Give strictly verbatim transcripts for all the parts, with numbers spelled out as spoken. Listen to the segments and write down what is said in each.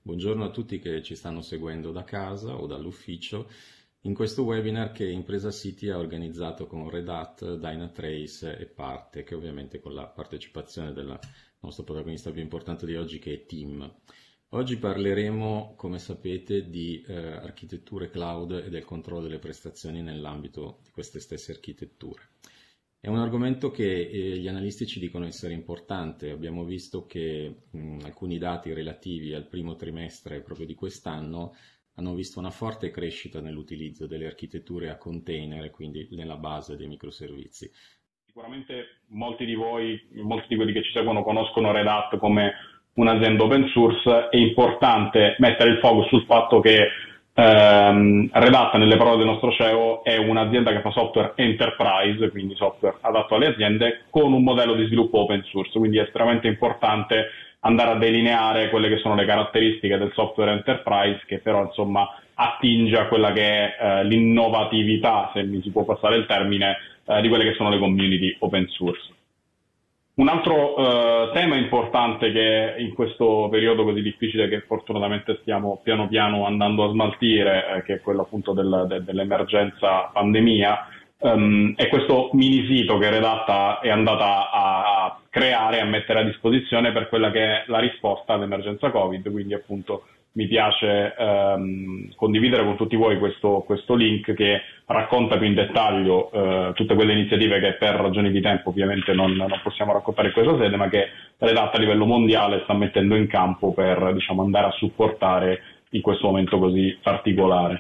Buongiorno a tutti che ci stanno seguendo da casa o dall'ufficio in questo webinar che Impresa City ha organizzato con Red Hat, Dynatrace e Parte, che ovviamente con la partecipazione del nostro protagonista più importante di oggi che è Tim. Oggi parleremo, come sapete, di eh, architetture cloud e del controllo delle prestazioni nell'ambito di queste stesse architetture. È un argomento che eh, gli analisti ci dicono essere importante. Abbiamo visto che mh, alcuni dati relativi al primo trimestre proprio di quest'anno hanno visto una forte crescita nell'utilizzo delle architetture a container, quindi nella base dei microservizi. Sicuramente molti di voi, molti di quelli che ci seguono conoscono Red Hat come un'azienda open source. È importante mettere il focus sul fatto che ehm, Red Hat, nelle parole del nostro C E O, è un'azienda che fa software enterprise, quindi software adatto alle aziende, con un modello di sviluppo open source, quindi è estremamente importante andare a delineare quelle che sono le caratteristiche del software enterprise, che però insomma attinge a quella che è eh, l'innovatività, se mi si può passare il termine, eh, di quelle che sono le community open source. Un altro eh, tema importante che in questo periodo così difficile che fortunatamente stiamo piano piano andando a smaltire, eh, che è quello appunto del, de, dell'emergenza pandemia, um, è questo mini sito che Red Hat è andata a creare e a mettere a disposizione per quella che è la risposta all'emergenza Covid, quindi appunto mi piace ehm, condividere con tutti voi questo, questo link che racconta più in dettaglio eh, tutte quelle iniziative che per ragioni di tempo ovviamente non, non possiamo raccontare in questa sede, ma che Red Hat a livello mondiale sta mettendo in campo per, diciamo, andare a supportare in questo momento così particolare.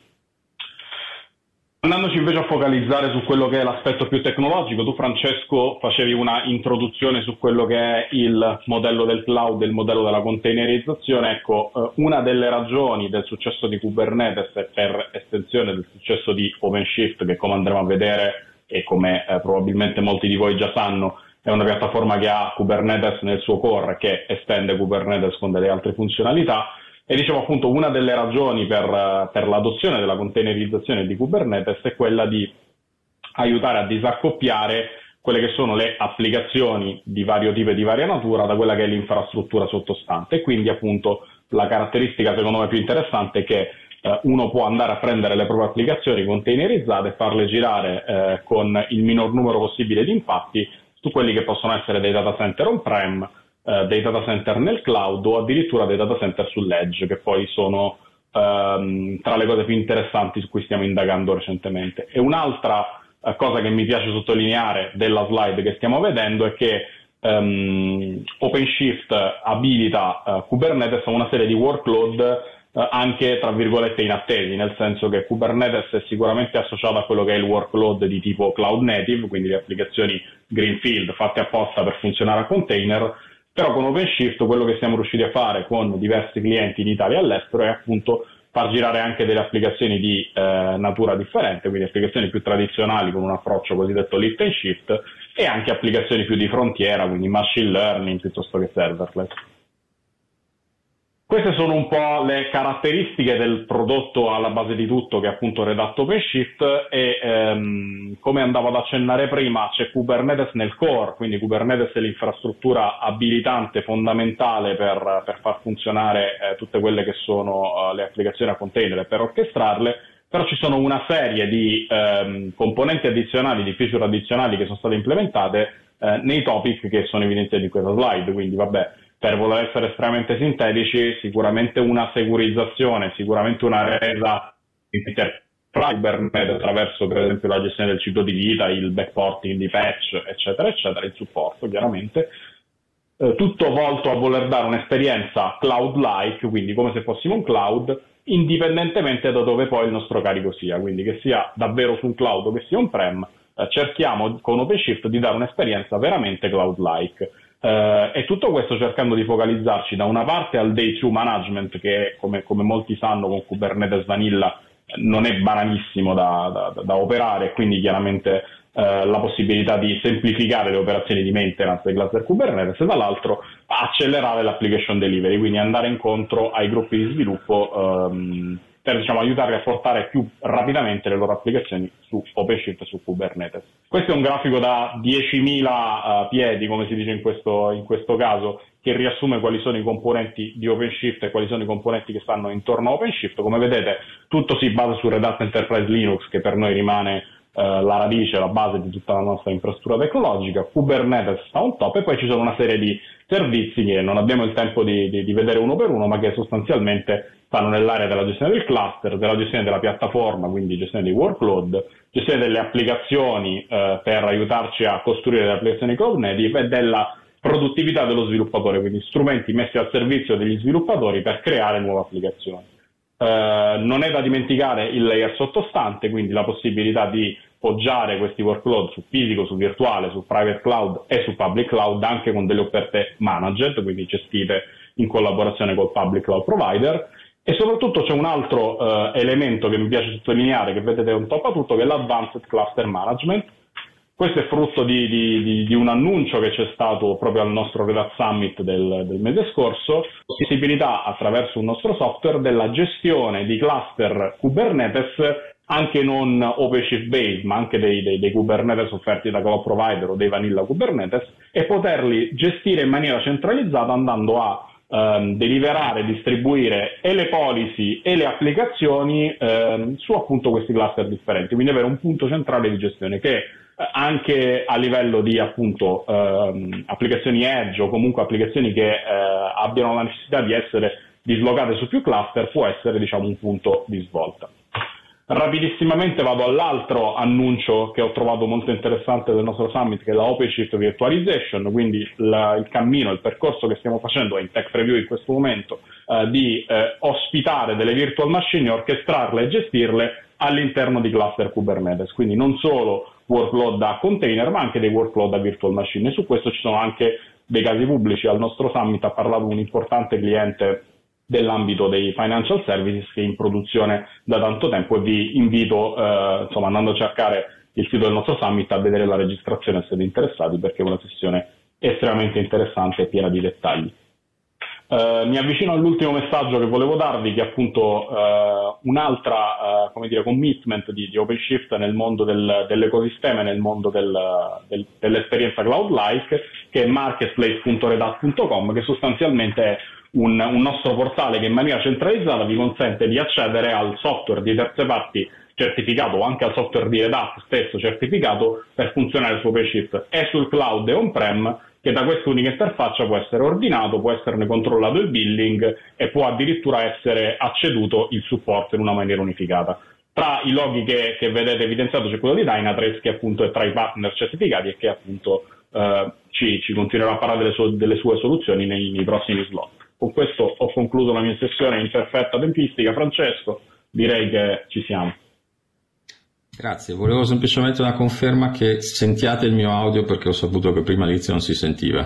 Andandoci invece a focalizzare su quello che è l'aspetto più tecnologico, tu Francesco facevi una introduzione su quello che è il modello del cloud e il modello della containerizzazione. Ecco, una delle ragioni del successo di Kubernetes e per estensione del successo di OpenShift, che come andremo a vedere e come eh, probabilmente molti di voi già sanno, è una piattaforma che ha Kubernetes nel suo core, che estende Kubernetes con delle altre funzionalità. E dicevo appunto una delle ragioni per, per l'adozione della containerizzazione di Kubernetes è quella di aiutare a disaccoppiare quelle che sono le applicazioni di vario tipo e di varia natura da quella che è l'infrastruttura sottostante. E quindi appunto la caratteristica secondo me più interessante è che eh, uno può andare a prendere le proprie applicazioni containerizzate e farle girare eh, con il minor numero possibile di impatti su quelli che possono essere dei data center on-prem, Uh, dei data center nel cloud o addirittura dei data center sull'edge, che poi sono um, tra le cose più interessanti su cui stiamo indagando recentemente. E un'altra uh, cosa che mi piace sottolineare della slide che stiamo vedendo è che um, OpenShift abilita uh, Kubernetes a una serie di workload uh, anche tra virgolette inattesi, nel senso che Kubernetes è sicuramente associato a quello che è il workload di tipo cloud native, quindi le applicazioni greenfield fatte apposta per funzionare a container. Però con OpenShift quello che siamo riusciti a fare con diversi clienti in Italia e all'estero è appunto far girare anche delle applicazioni di eh, natura differente, quindi applicazioni più tradizionali con un approccio cosiddetto lift and shift e anche applicazioni più di frontiera, quindi machine learning piuttosto che serverless. Queste sono un po' le caratteristiche del prodotto alla base di tutto, che è appunto Red Hat OpenShift, e ehm, come andavo ad accennare prima c'è Kubernetes nel core, quindi Kubernetes è l'infrastruttura abilitante fondamentale per, per far funzionare eh, tutte quelle che sono uh, le applicazioni a container e per orchestrarle, però ci sono una serie di ehm, componenti addizionali, di feature addizionali che sono state implementate eh, nei topic che sono evidenziati in questa slide, quindi vabbè. Per voler essere estremamente sintetici, sicuramente una securizzazione, sicuramente una resa attraverso per esempio la gestione del ciclo di vita, il backporting di patch, eccetera, eccetera, il supporto chiaramente. Eh, tutto volto a voler dare un'esperienza cloud-like, quindi come se fossimo un cloud, indipendentemente da dove poi il nostro carico sia, quindi che sia davvero su un cloud o che sia on-prem, eh, cerchiamo con OpenShift di dare un'esperienza veramente cloud-like. Uh, e tutto questo cercando di focalizzarci da una parte al day two management, che come, come molti sanno con Kubernetes Vanilla non è banalissimo da, da, da operare, quindi chiaramente uh, la possibilità di semplificare le operazioni di maintenance dei cluster Kubernetes, e dall'altro accelerare l'application delivery, quindi andare incontro ai gruppi di sviluppo um, per, diciamo, aiutarli a portare più rapidamente le loro applicazioni su OpenShift e su Kubernetes. Questo è un grafico da diecimila uh, piedi, come si dice in questo, in questo caso, che riassume quali sono i componenti di OpenShift e quali sono i componenti che stanno intorno a OpenShift. Come vedete, tutto si basa su Red Hat Enterprise Linux, che per noi rimane eh, la radice, la base di tutta la nostra infrastruttura tecnologica. Kubernetes sta on top, e poi ci sono una serie di servizi che non abbiamo il tempo di, di, di vedere uno per uno, ma che sostanzialmente stanno nell'area della gestione del cluster, della gestione della piattaforma, quindi gestione dei workload, gestione delle applicazioni eh, per aiutarci a costruire le applicazioni cloud native, e della produttività dello sviluppatore, quindi strumenti messi al servizio degli sviluppatori per creare nuove applicazioni. Eh, non è da dimenticare il layer sottostante, quindi la possibilità di poggiare questi workload su fisico, su virtuale, su private cloud e su public cloud, anche con delle offerte managed, quindi gestite in collaborazione col public cloud provider. E soprattutto c'è un altro eh, elemento che mi piace sottolineare, che vedete on top a tutto, che è l'Advanced Cluster Management. Questo è frutto di, di, di, di un annuncio che c'è stato proprio al nostro Red Hat Summit del, del mese scorso, possibilità attraverso un nostro software della gestione di cluster Kubernetes, anche non OpenShift based, ma anche dei, dei, dei Kubernetes offerti da cloud provider o dei vanilla Kubernetes, e poterli gestire in maniera centralizzata, andando a ehm, deliberare, distribuire e le policy e le applicazioni ehm, su appunto questi cluster differenti, quindi avere un punto centrale di gestione che anche a livello di appunto ehm, applicazioni edge, o comunque applicazioni che eh, abbiano la necessità di essere dislocate su più cluster, può essere, diciamo, un punto di svolta. Rapidissimamente vado all'altro annuncio che ho trovato molto interessante del nostro summit, che è la OpenShift Virtualization, quindi la, il cammino, il percorso che stiamo facendo in Tech Preview in questo momento, eh, di eh, ospitare delle virtual machine e orchestrarle e gestirle all'interno di cluster Kubernetes, quindi non solo workload a container, ma anche dei workload a virtual machine. E su questo ci sono anche dei casi pubblici. Al nostro summit ha parlato un importante cliente dell'ambito dei financial services, che è in produzione da tanto tempo, e vi invito, eh, insomma, andando a cercare il sito del nostro summit, a vedere la registrazione se siete interessati, perché è una sessione estremamente interessante e piena di dettagli. Uh, mi avvicino all'ultimo messaggio che volevo darvi, che è appunto uh, un'altra uh, come dire, commitment di, di OpenShift nel mondo del, dell'ecosistema e nel mondo del, del, dell'esperienza cloud-like, che è marketplace punto red hat punto com, che sostanzialmente è un, un nostro portale che in maniera centralizzata vi consente di accedere al software di terze parti certificato, o anche al software di Red Hat stesso certificato, per funzionare su OpenShift e sul cloud e on-prem, che da questa unica interfaccia può essere ordinato, può esserne controllato il billing e può addirittura essere acceduto il supporto in una maniera unificata. Tra i loghi che, che vedete evidenziato c'è quello di Dynatrace, che appunto è tra i partner certificati e che appunto eh, ci, ci continuerà a parlare delle sue, delle sue soluzioni nei, nei prossimi slot. Con questo ho concluso la mia sessione in perfetta tempistica. Francesco, direi che ci siamo. Grazie, volevo semplicemente una conferma che sentiate il mio audio, perché ho saputo che prima all'inizio non si sentiva.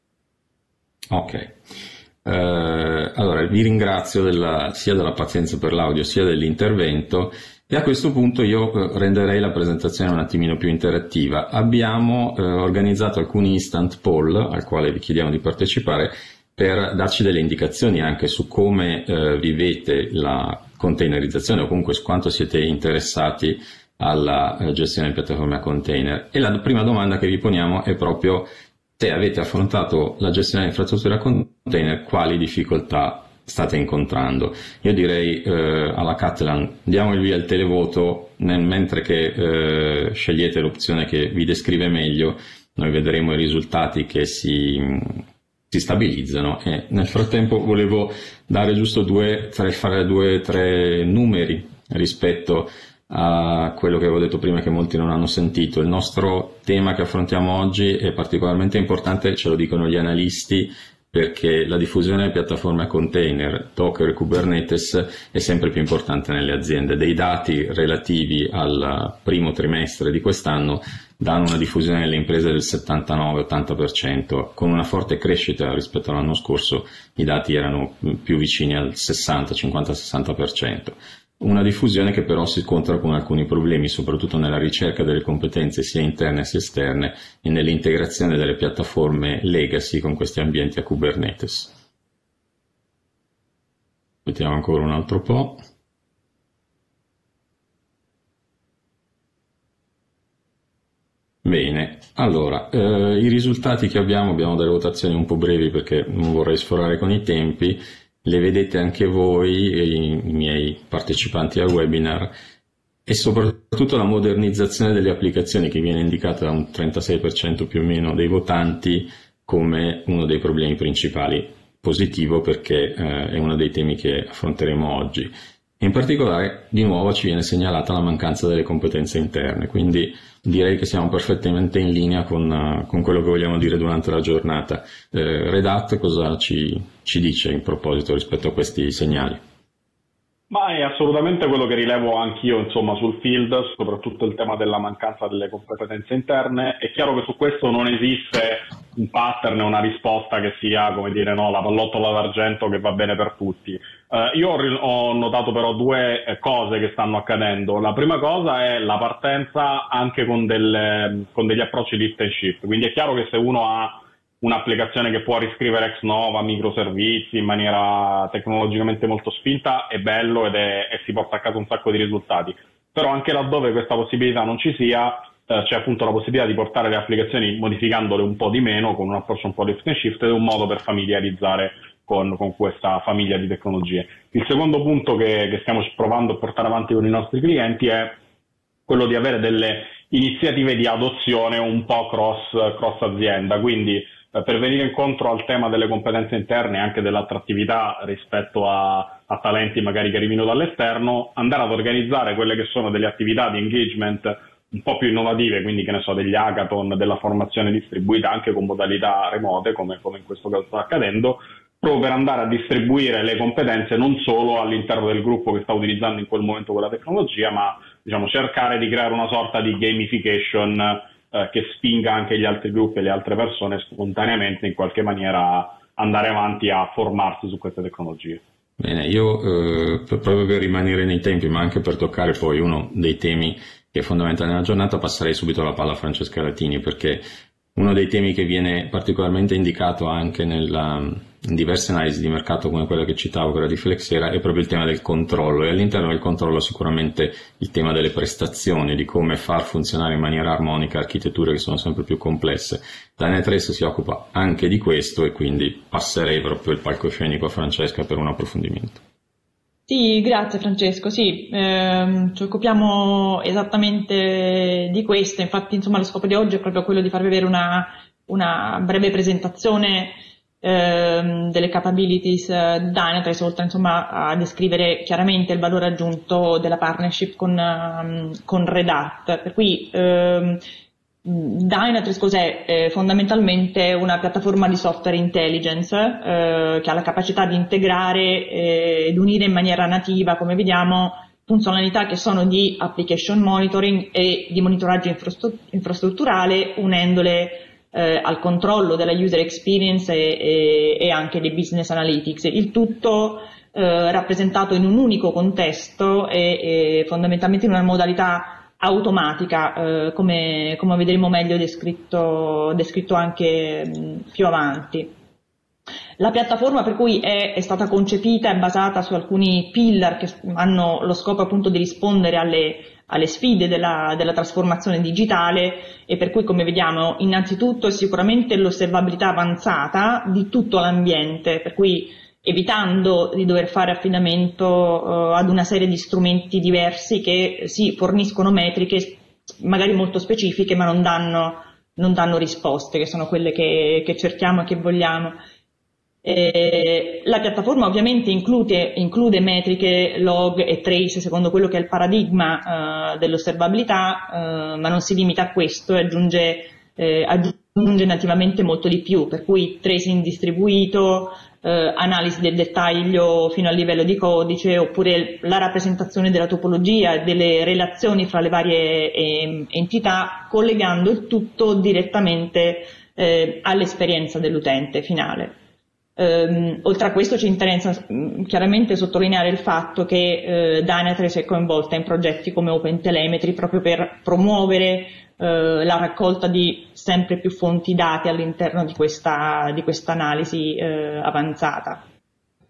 Ok, eh, allora vi ringrazio della, sia della pazienza per l'audio sia dell'intervento, e a questo punto io renderei la presentazione un attimino più interattiva. Abbiamo eh, organizzato alcuni instant poll al quale vi chiediamo di partecipare, per darci delle indicazioni anche su come eh, vivete la containerizzazione, o comunque su quanto siete interessati alla gestione di piattaforme a container. E la prima domanda che vi poniamo è proprio: se avete affrontato la gestione di infrastrutture a container, quali difficoltà state incontrando? Io direi eh, alla Catalan, diamo il via al televoto, nel, mentre che eh, scegliete l'opzione che vi descrive meglio, noi vedremo i risultati che si, si stabilizzano, e nel frattempo volevo dare giusto due, tre, fare due, tre numeri rispetto a quello che avevo detto prima, che molti non hanno sentito. Il nostro tema che affrontiamo oggi è particolarmente importante, ce lo dicono gli analisti, perché la diffusione delle piattaforme a container, Docker e Kubernetes, è sempre più importante nelle aziende. Dei dati relativi al primo trimestre di quest'anno danno una diffusione nelle imprese del settantanove ottanta per cento, con una forte crescita rispetto all'anno scorso. I dati erano più vicini al sessanta, cinquanta sessanta per cento. Una diffusione che però si scontra con alcuni problemi, soprattutto nella ricerca delle competenze sia interne sia esterne e nell'integrazione delle piattaforme legacy con questi ambienti a Kubernetes. Vediamo ancora un altro po'. Bene, allora, eh, i risultati che abbiamo, abbiamo delle votazioni un po' brevi perché non vorrei sforare con i tempi, le vedete anche voi, e i, i miei partecipanti al webinar, e soprattutto la modernizzazione delle applicazioni che viene indicata da un trentasei per cento più o meno dei votanti come uno dei problemi principali. Positivo perché eh, è uno dei temi che affronteremo oggi. In particolare, di nuovo, ci viene segnalata la mancanza delle competenze interne, quindi direi che siamo perfettamente in linea con, uh, con quello che vogliamo dire durante la giornata. Eh, Red Hat cosa ci, ci dice in proposito rispetto a questi segnali? Ma è assolutamente quello che rilevo anch'io, insomma, sul field, soprattutto il tema della mancanza delle competenze interne. È chiaro che su questo non esiste un pattern, una risposta che sia, come dire, no, la pallottola d'argento che va bene per tutti. Eh, io ho, ho notato però due cose che stanno accadendo. La prima cosa è la partenza anche con, delle, con degli approcci lift and shift, quindi è chiaro che se uno ha un'applicazione che può riscrivere ex nova, microservizi in maniera tecnologicamente molto spinta, è bello ed è, e si porta a casa un sacco di risultati. Però anche laddove questa possibilità non ci sia, eh, c'è appunto la possibilità di portare le applicazioni modificandole un po' di meno, con un approccio un po' lift and shift, ed è un modo per familiarizzare con, con questa famiglia di tecnologie. Il secondo punto che, che stiamo provando a portare avanti con i nostri clienti è quello di avere delle iniziative di adozione un po' cross, cross azienda, quindi per venire incontro al tema delle competenze interne e anche dell'attrattività rispetto a, a talenti magari che arrivino dall'esterno, andare ad organizzare quelle che sono delle attività di engagement un po' più innovative, quindi che ne so, degli hackathon, della formazione distribuita anche con modalità remote, come, come in questo caso sta accadendo, proprio per andare a distribuire le competenze non solo all'interno del gruppo che sta utilizzando in quel momento quella tecnologia, ma diciamo cercare di creare una sorta di gamification che spinga anche gli altri gruppi e le altre persone spontaneamente in qualche maniera a andare avanti a formarsi su queste tecnologie. Bene, io eh, proprio per rimanere nei tempi, ma anche per toccare poi uno dei temi che è fondamentale nella giornata, passerei subito la palla a Francesca Latini, perché uno dei temi che viene particolarmente indicato anche nella, in diverse analisi di mercato come quella che citavo, quella di Flexera, è proprio il tema del controllo, e all'interno del controllo sicuramente il tema delle prestazioni, di come far funzionare in maniera armonica architetture che sono sempre più complesse. Dynatrace si occupa anche di questo e quindi passerei proprio il palcoscenico a Francesca per un approfondimento. Sì, grazie Francesco, sì, ehm, ci occupiamo esattamente di questo, infatti insomma lo scopo di oggi è proprio quello di farvi avere una, una breve presentazione ehm, delle capabilities di Dynatrace, oltre insomma a descrivere chiaramente il valore aggiunto della partnership con, um, con Red Hat, per cui ehm, Dynatrace cos'è? Eh, fondamentalmente una piattaforma di software intelligence eh, che ha la capacità di integrare ed eh, unire in maniera nativa, come vediamo, funzionalità che sono di application monitoring e di monitoraggio infrastrutturale, unendole eh, al controllo della user experience e, e, e anche dei business analytics. Il tutto eh, rappresentato in un unico contesto e, e fondamentalmente in una modalità automatica, eh, come, come vedremo meglio descritto, descritto anche mh, più avanti. La piattaforma per cui è, è stata concepita è basata su alcuni pillar che hanno lo scopo appunto di rispondere alle, alle sfide della, della trasformazione digitale, e per cui, come vediamo, innanzitutto è sicuramente l'osservabilità avanzata di tutto l'ambiente, per cui evitando di dover fare affidamento uh, ad una serie di strumenti diversi che sì, forniscono metriche magari molto specifiche ma non danno, non danno risposte, che sono quelle che, che cerchiamo e che vogliamo. Eh, la piattaforma ovviamente include, include metriche, log e trace secondo quello che è il paradigma uh, dell'osservabilità, uh, ma non si limita a questo e aggiunge, eh, aggiunge nativamente molto di più, per cui tracing distribuito, Eh, analisi del dettaglio fino al livello di codice, oppure la rappresentazione della topologia e delle relazioni fra le varie eh, entità, collegando il tutto direttamente eh, all'esperienza dell'utente finale. Um, oltre a questo ci interessa um, chiaramente sottolineare il fatto che uh, Dynatrace è coinvolta in progetti come OpenTelemetry proprio per promuovere uh, la raccolta di sempre più fonti dati all'interno di questa, di questa analisi uh, avanzata.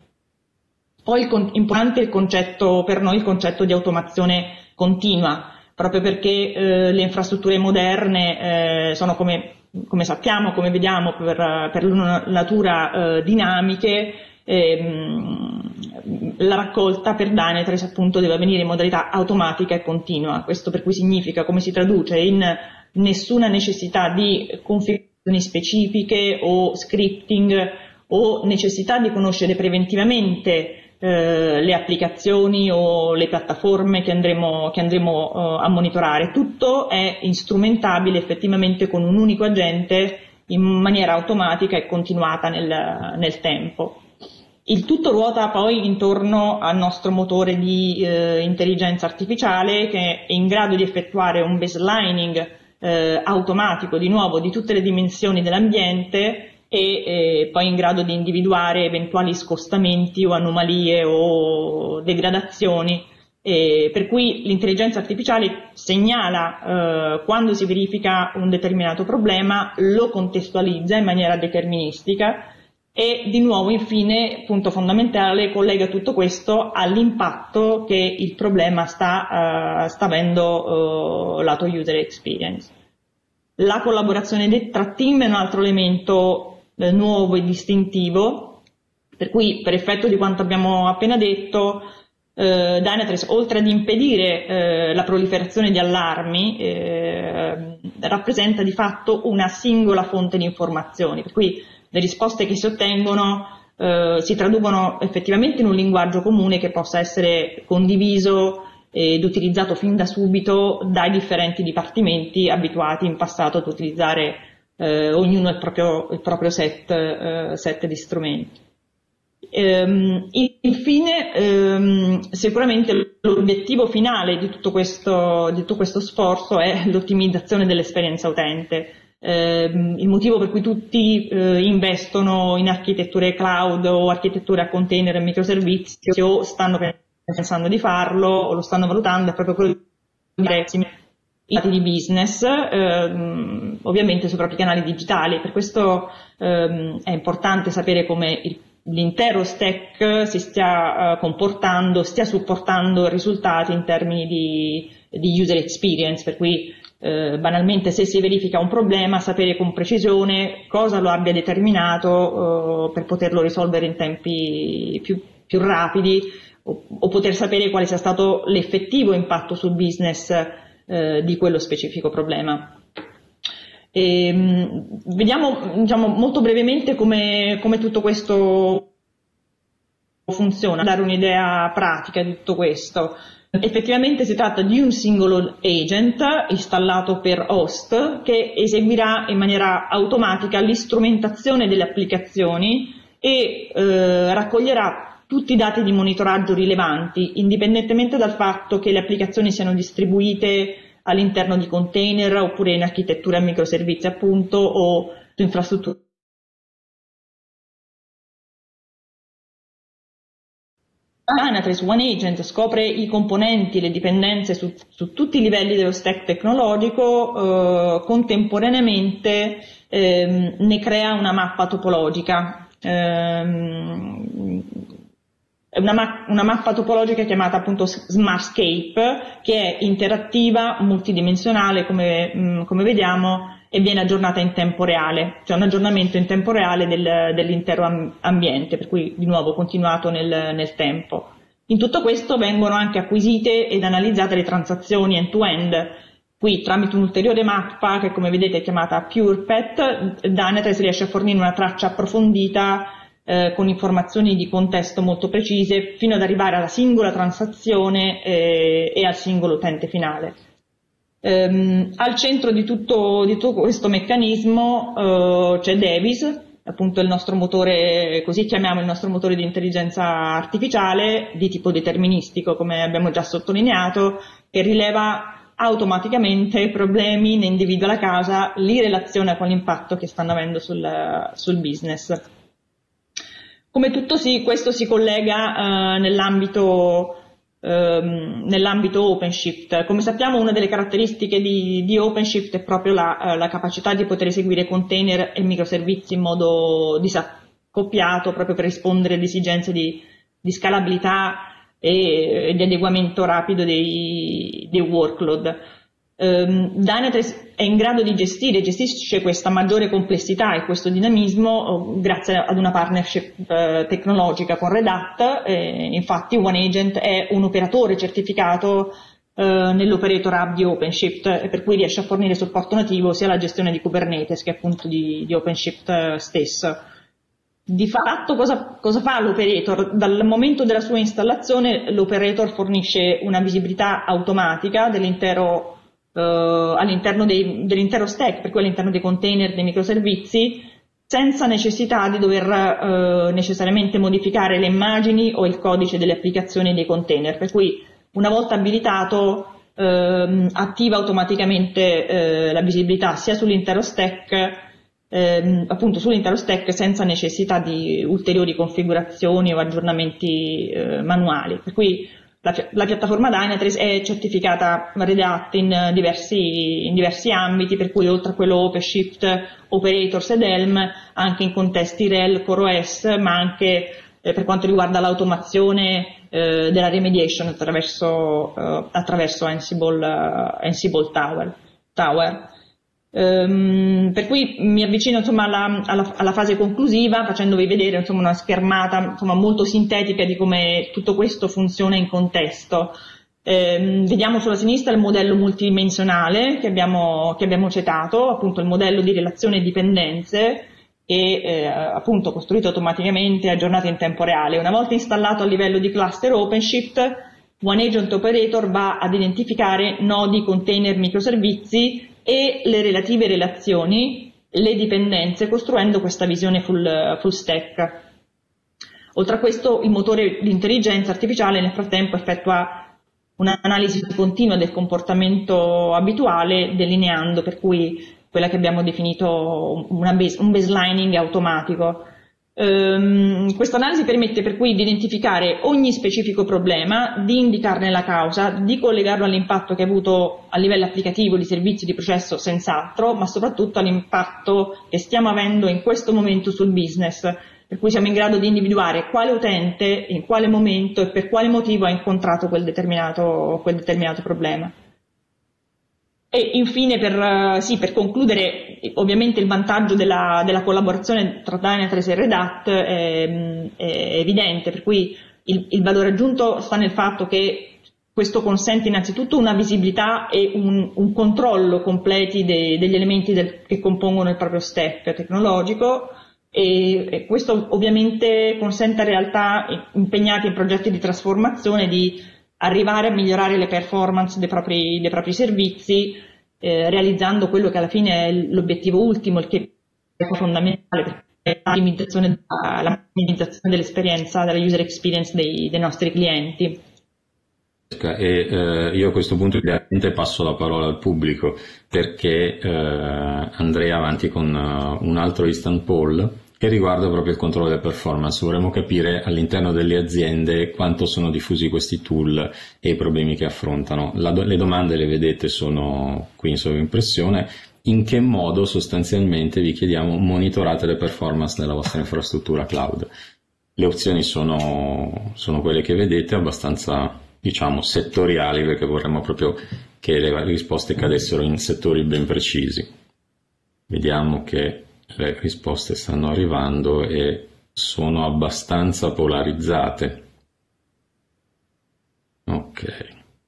Poi il, importante il concetto, per noi il concetto di automazione continua. proprio perché eh, le infrastrutture moderne eh, sono come, come sappiamo, come vediamo per, per loro natura eh, dinamiche. Ehm, la raccolta per Dynatrace appunto deve avvenire in modalità automatica e continua, questo per cui significa, come si traduce, in nessuna necessità di configurazioni specifiche o scripting o necessità di conoscere preventivamente eh, le applicazioni o le piattaforme che andremo, che andremo eh, a monitorare. Tutto è instrumentabile effettivamente con un unico agente in maniera automatica e continuata nel, nel tempo. Il tutto ruota poi intorno al nostro motore di eh, intelligenza artificiale, che è in grado di effettuare un baselining eh, automatico di nuovo di tutte le dimensioni dell'ambiente e eh, poi in grado di individuare eventuali scostamenti o anomalie o degradazioni, eh, per cui l'intelligenza artificiale segnala eh, quando si verifica un determinato problema, lo contestualizza in maniera deterministica e di nuovo infine, punto fondamentale, collega tutto questo all'impatto che il problema sta, uh, sta avendo uh, lato user experience. La collaborazione tra team è un altro elemento eh, nuovo e distintivo, per cui per effetto di quanto abbiamo appena detto, eh, Dynatrace, oltre ad impedire eh, la proliferazione di allarmi, eh, rappresenta di fatto una singola fonte di informazioni, per cui le risposte che si ottengono eh, si traducono effettivamente in un linguaggio comune che possa essere condiviso ed utilizzato fin da subito dai differenti dipartimenti abituati in passato ad utilizzare eh, ognuno il proprio, il proprio set, eh, set di strumenti. Ehm, infine, ehm, sicuramente l'obiettivo finale di tutto questo, di tutto questo sforzo è l'ottimizzazione dell'esperienza utente. Eh, il motivo per cui tutti eh, investono in architetture cloud o architetture a container e microservizi o stanno pensando di farlo o lo stanno valutando è proprio quello di dare i dati di business, eh, ovviamente sui propri canali digitali. Per questo eh, è importante sapere come il, l'intero stack si stia uh, comportando, stia supportando i risultati in termini di, di user experience, per cui Eh, banalmente se si verifica un problema sapere con precisione cosa lo abbia determinato eh, per poterlo risolvere in tempi più, più rapidi o, o poter sapere quale sia stato l'effettivo impatto sul business eh, di quello specifico problema. E, mh, vediamo diciamo, molto brevemente come, come tutto questo funziona, dare un'idea pratica di tutto questo. Effettivamente si tratta di un singolo agent installato per host che eseguirà in maniera automatica l'istrumentazione delle applicazioni e eh, raccoglierà tutti i dati di monitoraggio rilevanti, indipendentemente dal fatto che le applicazioni siano distribuite all'interno di container oppure in architettura a microservizi appunto o su infrastrutture. Dynatrace One Agent scopre i componenti, le dipendenze su, su tutti i livelli dello stack tecnologico, eh, contemporaneamente ehm, ne crea una mappa topologica, ehm, una, ma- una mappa topologica chiamata appunto Smartscape, che è interattiva, multidimensionale come, mh, come vediamo, e viene aggiornata in tempo reale, cioè un aggiornamento in tempo reale del, dell'intero am- ambiente, per cui di nuovo continuato nel, nel tempo. In tutto questo vengono anche acquisite ed analizzate le transazioni end-to-end. Qui tramite un'ulteriore mappa che come vedete è chiamata PurePet, Dynatrace riesce a fornire una traccia approfondita eh, con informazioni di contesto molto precise fino ad arrivare alla singola transazione eh, e al singolo utente finale. Um, al centro di tutto, di tutto questo meccanismo uh, c'è Davis, appunto il nostro motore, così chiamiamo il nostro motore di intelligenza artificiale di tipo deterministico, come abbiamo già sottolineato, che rileva automaticamente problemi, ne individua la causa, li relaziona con l'impatto che stanno avendo sul, sul business. Come tutto sì, questo si collega uh, nell'ambito nell'ambito OpenShift. Come sappiamo, una delle caratteristiche di, di OpenShift è proprio la, la capacità di poter eseguire container e microservizi in modo disaccoppiato, proprio per rispondere ad esigenze di, di scalabilità e di adeguamento rapido dei, dei workload. Um, Dynatrace è in grado di gestire, gestisce questa maggiore complessità e questo dinamismo oh, grazie ad una partnership uh, tecnologica con Red Hat. Eh, infatti OneAgent è un operatore certificato uh, nell'operator hub di OpenShift, e per cui riesce a fornire supporto nativo sia alla gestione di Kubernetes che appunto di, di OpenShift stesso. Di fatto cosa, cosa fa l'operator? Dal momento della sua installazione l'operator fornisce una visibilità automatica dell'intero Uh, all'interno dei, dell'intero stack, per cui all'interno dei container, dei microservizi, senza necessità di dover uh, necessariamente modificare le immagini o il codice delle applicazioni dei container, per cui una volta abilitato uh, attiva automaticamente uh, la visibilità sia sull'intero stack, uh, appunto sull'intero stack, senza necessità di ulteriori configurazioni o aggiornamenti uh, manuali. Per cui La, la piattaforma Dynatrace è certificata Red Hat in diversi, in diversi ambiti, per cui oltre a quello OpenShift, Operators ed Helm, anche in contesti R E L, CoreOS, ma anche eh, per quanto riguarda l'automazione eh, della remediation attraverso, eh, attraverso Ansible, uh, Ansible Tower. Tower. Um, per cui mi avvicino insomma alla, alla, alla fase conclusiva, facendovi vedere insomma una schermata insomma molto sintetica di come tutto questo funziona in contesto. Um, vediamo sulla sinistra il modello multidimensionale che abbiamo, che abbiamo citato, appunto il modello di relazione e dipendenze, e eh, appunto costruito automaticamente e aggiornato in tempo reale. Una volta installato a livello di cluster OpenShift, OneAgent Operator va ad identificare nodi, container, microservizi e le relative relazioni, le dipendenze, costruendo questa visione full, full stack. Oltre a questo, il motore di intelligenza artificiale nel frattempo effettua un'analisi continua del comportamento abituale, delineando per cui quella che abbiamo definito una base, un baselining automatico. Um, questa analisi permette per cui di identificare ogni specifico problema, di indicarne la causa, di collegarlo all'impatto che ha avuto a livello applicativo, di servizio, di processo, senz'altro, ma soprattutto all'impatto che stiamo avendo in questo momento sul business, per cui siamo in grado di individuare quale utente, in quale momento e per quale motivo ha incontrato quel determinato, quel determinato problema. E infine, per, sì, per concludere, ovviamente il vantaggio della, della collaborazione tra Dynatrace e Red Hat è, è evidente, per cui il, il valore aggiunto sta nel fatto che questo consente innanzitutto una visibilità e un, un controllo completi de, degli elementi del, che compongono il proprio stack tecnologico, e, e questo ovviamente consente a realtà impegnate in progetti di trasformazione di arrivare a migliorare le performance dei propri, dei propri servizi, eh, realizzando quello che alla fine è l'obiettivo ultimo, il che è fondamentale per la minimizzazione, la minimizzazione dell'esperienza, della user experience dei, dei nostri clienti. E eh, io a questo punto ovviamente passo la parola al pubblico, perché eh, andrei avanti con uh, un altro instant poll che riguarda proprio il controllo delle performance. Vorremmo capire all'interno delle aziende quanto sono diffusi questi tool e i problemi che affrontano. La, le domande le vedete, sono qui in sovrimpressione. In che modo sostanzialmente, vi chiediamo, monitorate le performance nella vostra infrastruttura cloud? Le opzioni sono, sono quelle che vedete, abbastanza, diciamo, settoriali, perché vorremmo proprio che le risposte cadessero in settori ben precisi. Vediamo che le risposte stanno arrivando e sono abbastanza polarizzate. Ok.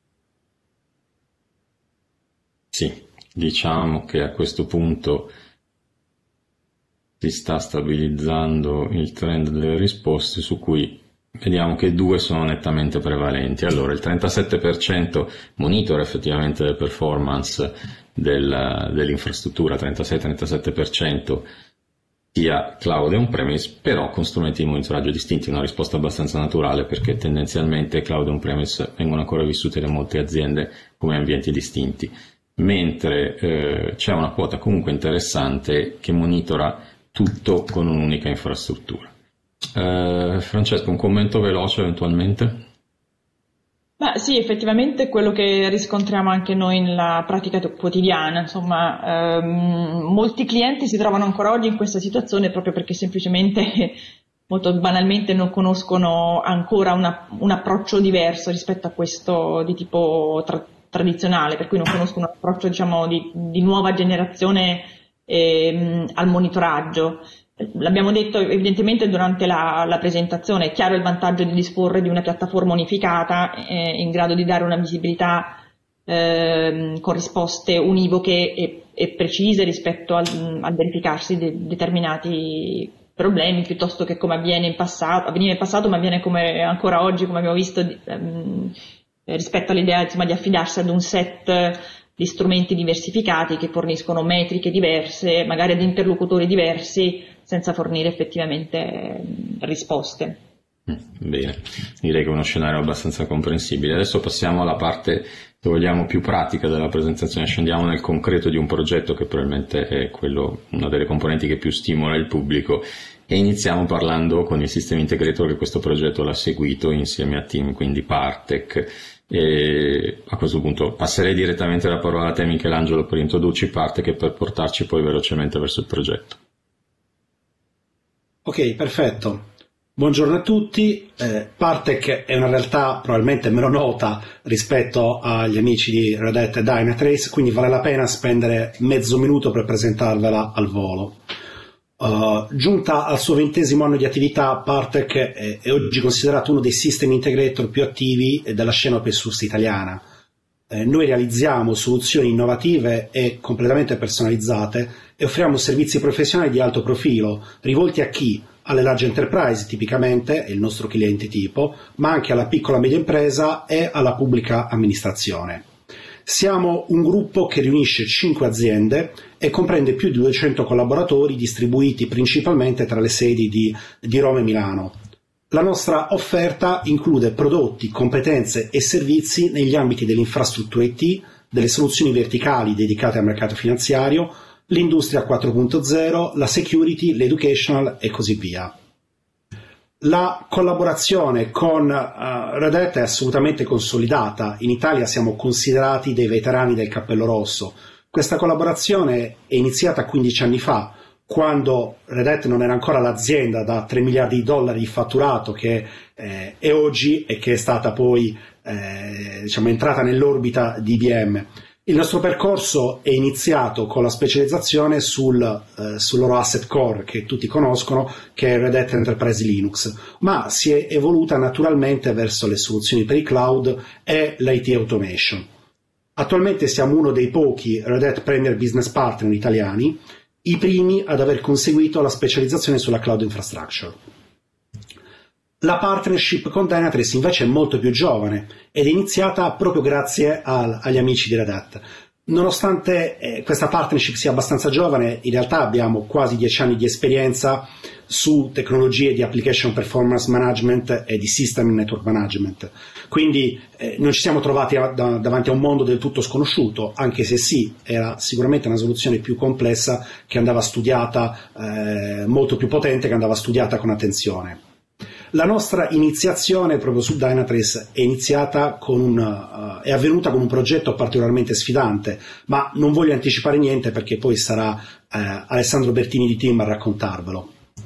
Sì, diciamo che a questo punto si sta stabilizzando il trend delle risposte, su cui vediamo che due sono nettamente prevalenti. Allora, il trentasette per cento monitora effettivamente le performance del, dell'infrastruttura, trentasei trentasette per cento sia cloud e on-premise, però con strumenti di monitoraggio distinti. Una risposta abbastanza naturale, perché tendenzialmente cloud e on-premise vengono ancora vissute da molte aziende come ambienti distinti, mentre eh, c'è una quota comunque interessante che monitora tutto con un'unica infrastruttura. Eh, Francesco, un commento veloce eventualmente? Beh, sì, effettivamente è quello che riscontriamo anche noi nella pratica quotidiana. Insomma, ehm, molti clienti si trovano ancora oggi in questa situazione proprio perché semplicemente molto banalmente non conoscono ancora una, un approccio diverso rispetto a questo di tipo tra, tradizionale, per cui non conoscono un approccio diciamo di, di nuova generazione ehm, al monitoraggio. L'abbiamo detto evidentemente durante la, la presentazione, è chiaro il vantaggio di disporre di una piattaforma unificata eh, in grado di dare una visibilità eh, con risposte univoche e, e precise rispetto al, al verificarsi di determinati problemi, piuttosto che come avviene in passato, avveniva in passato ma avviene come ancora oggi, come abbiamo visto, ehm, rispetto all'idea insomma, di affidarsi ad un set di strumenti diversificati che forniscono metriche diverse, magari ad interlocutori diversi, senza fornire effettivamente risposte. Bene, direi che è uno scenario abbastanza comprensibile. Adesso passiamo alla parte, se vogliamo, più pratica della presentazione, scendiamo nel concreto di un progetto che probabilmente è quello, una delle componenti che più stimola il pubblico, e iniziamo parlando con il System Integrator che questo progetto l'ha seguito insieme a team, quindi Partec. E a questo punto passerei direttamente la parola a te, Michelangelo, per introdurci Partec e per portarci poi velocemente verso il progetto. Ok, perfetto. Buongiorno a tutti. Eh, Partec è una realtà probabilmente meno nota rispetto agli amici di Red Hat e Dynatrace, quindi vale la pena spendere mezzo minuto per presentarvela al volo. Uh, giunta al suo ventesimo anno di attività, Partec è, è oggi considerato uno dei system integrator più attivi della scena open source italiana. Eh, noi realizziamo soluzioni innovative e completamente personalizzate e offriamo servizi professionali di alto profilo, rivolti a chi? Alle large enterprise, tipicamente, è il nostro cliente tipo, ma anche alla piccola e media impresa e alla pubblica amministrazione. Siamo un gruppo che riunisce cinque aziende e comprende più di duecento collaboratori distribuiti principalmente tra le sedi di, di Roma e Milano. La nostra offerta include prodotti, competenze e servizi negli ambiti dell'infrastruttura I T, delle soluzioni verticali dedicate al mercato finanziario, l'industria quattro punto zero, la security, l'educational e così via. La collaborazione con uh, Red Hat è assolutamente consolidata. In Italia siamo considerati dei veterani del cappello rosso. Questa collaborazione è iniziata quindici anni fa, quando Red Hat non era ancora l'azienda da tre miliardi di dollari di fatturato che eh, è oggi e che è stata poi eh, diciamo, entrata nell'orbita di I B M. Il nostro percorso è iniziato con la specializzazione sul, eh, sul loro asset core, che tutti conoscono, che è Red Hat Enterprise Linux, ma si è evoluta naturalmente verso le soluzioni per i cloud e l'I T automation. Attualmente siamo uno dei pochi Red Hat Premier Business Partner italiani, i primi ad aver conseguito la specializzazione sulla cloud infrastructure. La partnership con Dynatrace invece è molto più giovane ed è iniziata proprio grazie al, agli amici di Red Hat. Nonostante eh, questa partnership sia abbastanza giovane, in realtà abbiamo quasi dieci anni di esperienza su tecnologie di application performance management e di system network management. Quindi eh, non ci siamo trovati a, da, davanti a un mondo del tutto sconosciuto, anche se sì, era sicuramente una soluzione più complessa che andava studiata, eh, molto più potente, che andava studiata con attenzione. La nostra iniziazione proprio su Dynatrace è iniziata con un, uh, è avvenuta con un progetto particolarmente sfidante, ma non voglio anticipare niente perché poi sarà uh, Alessandro Bertini di Team a raccontarvelo.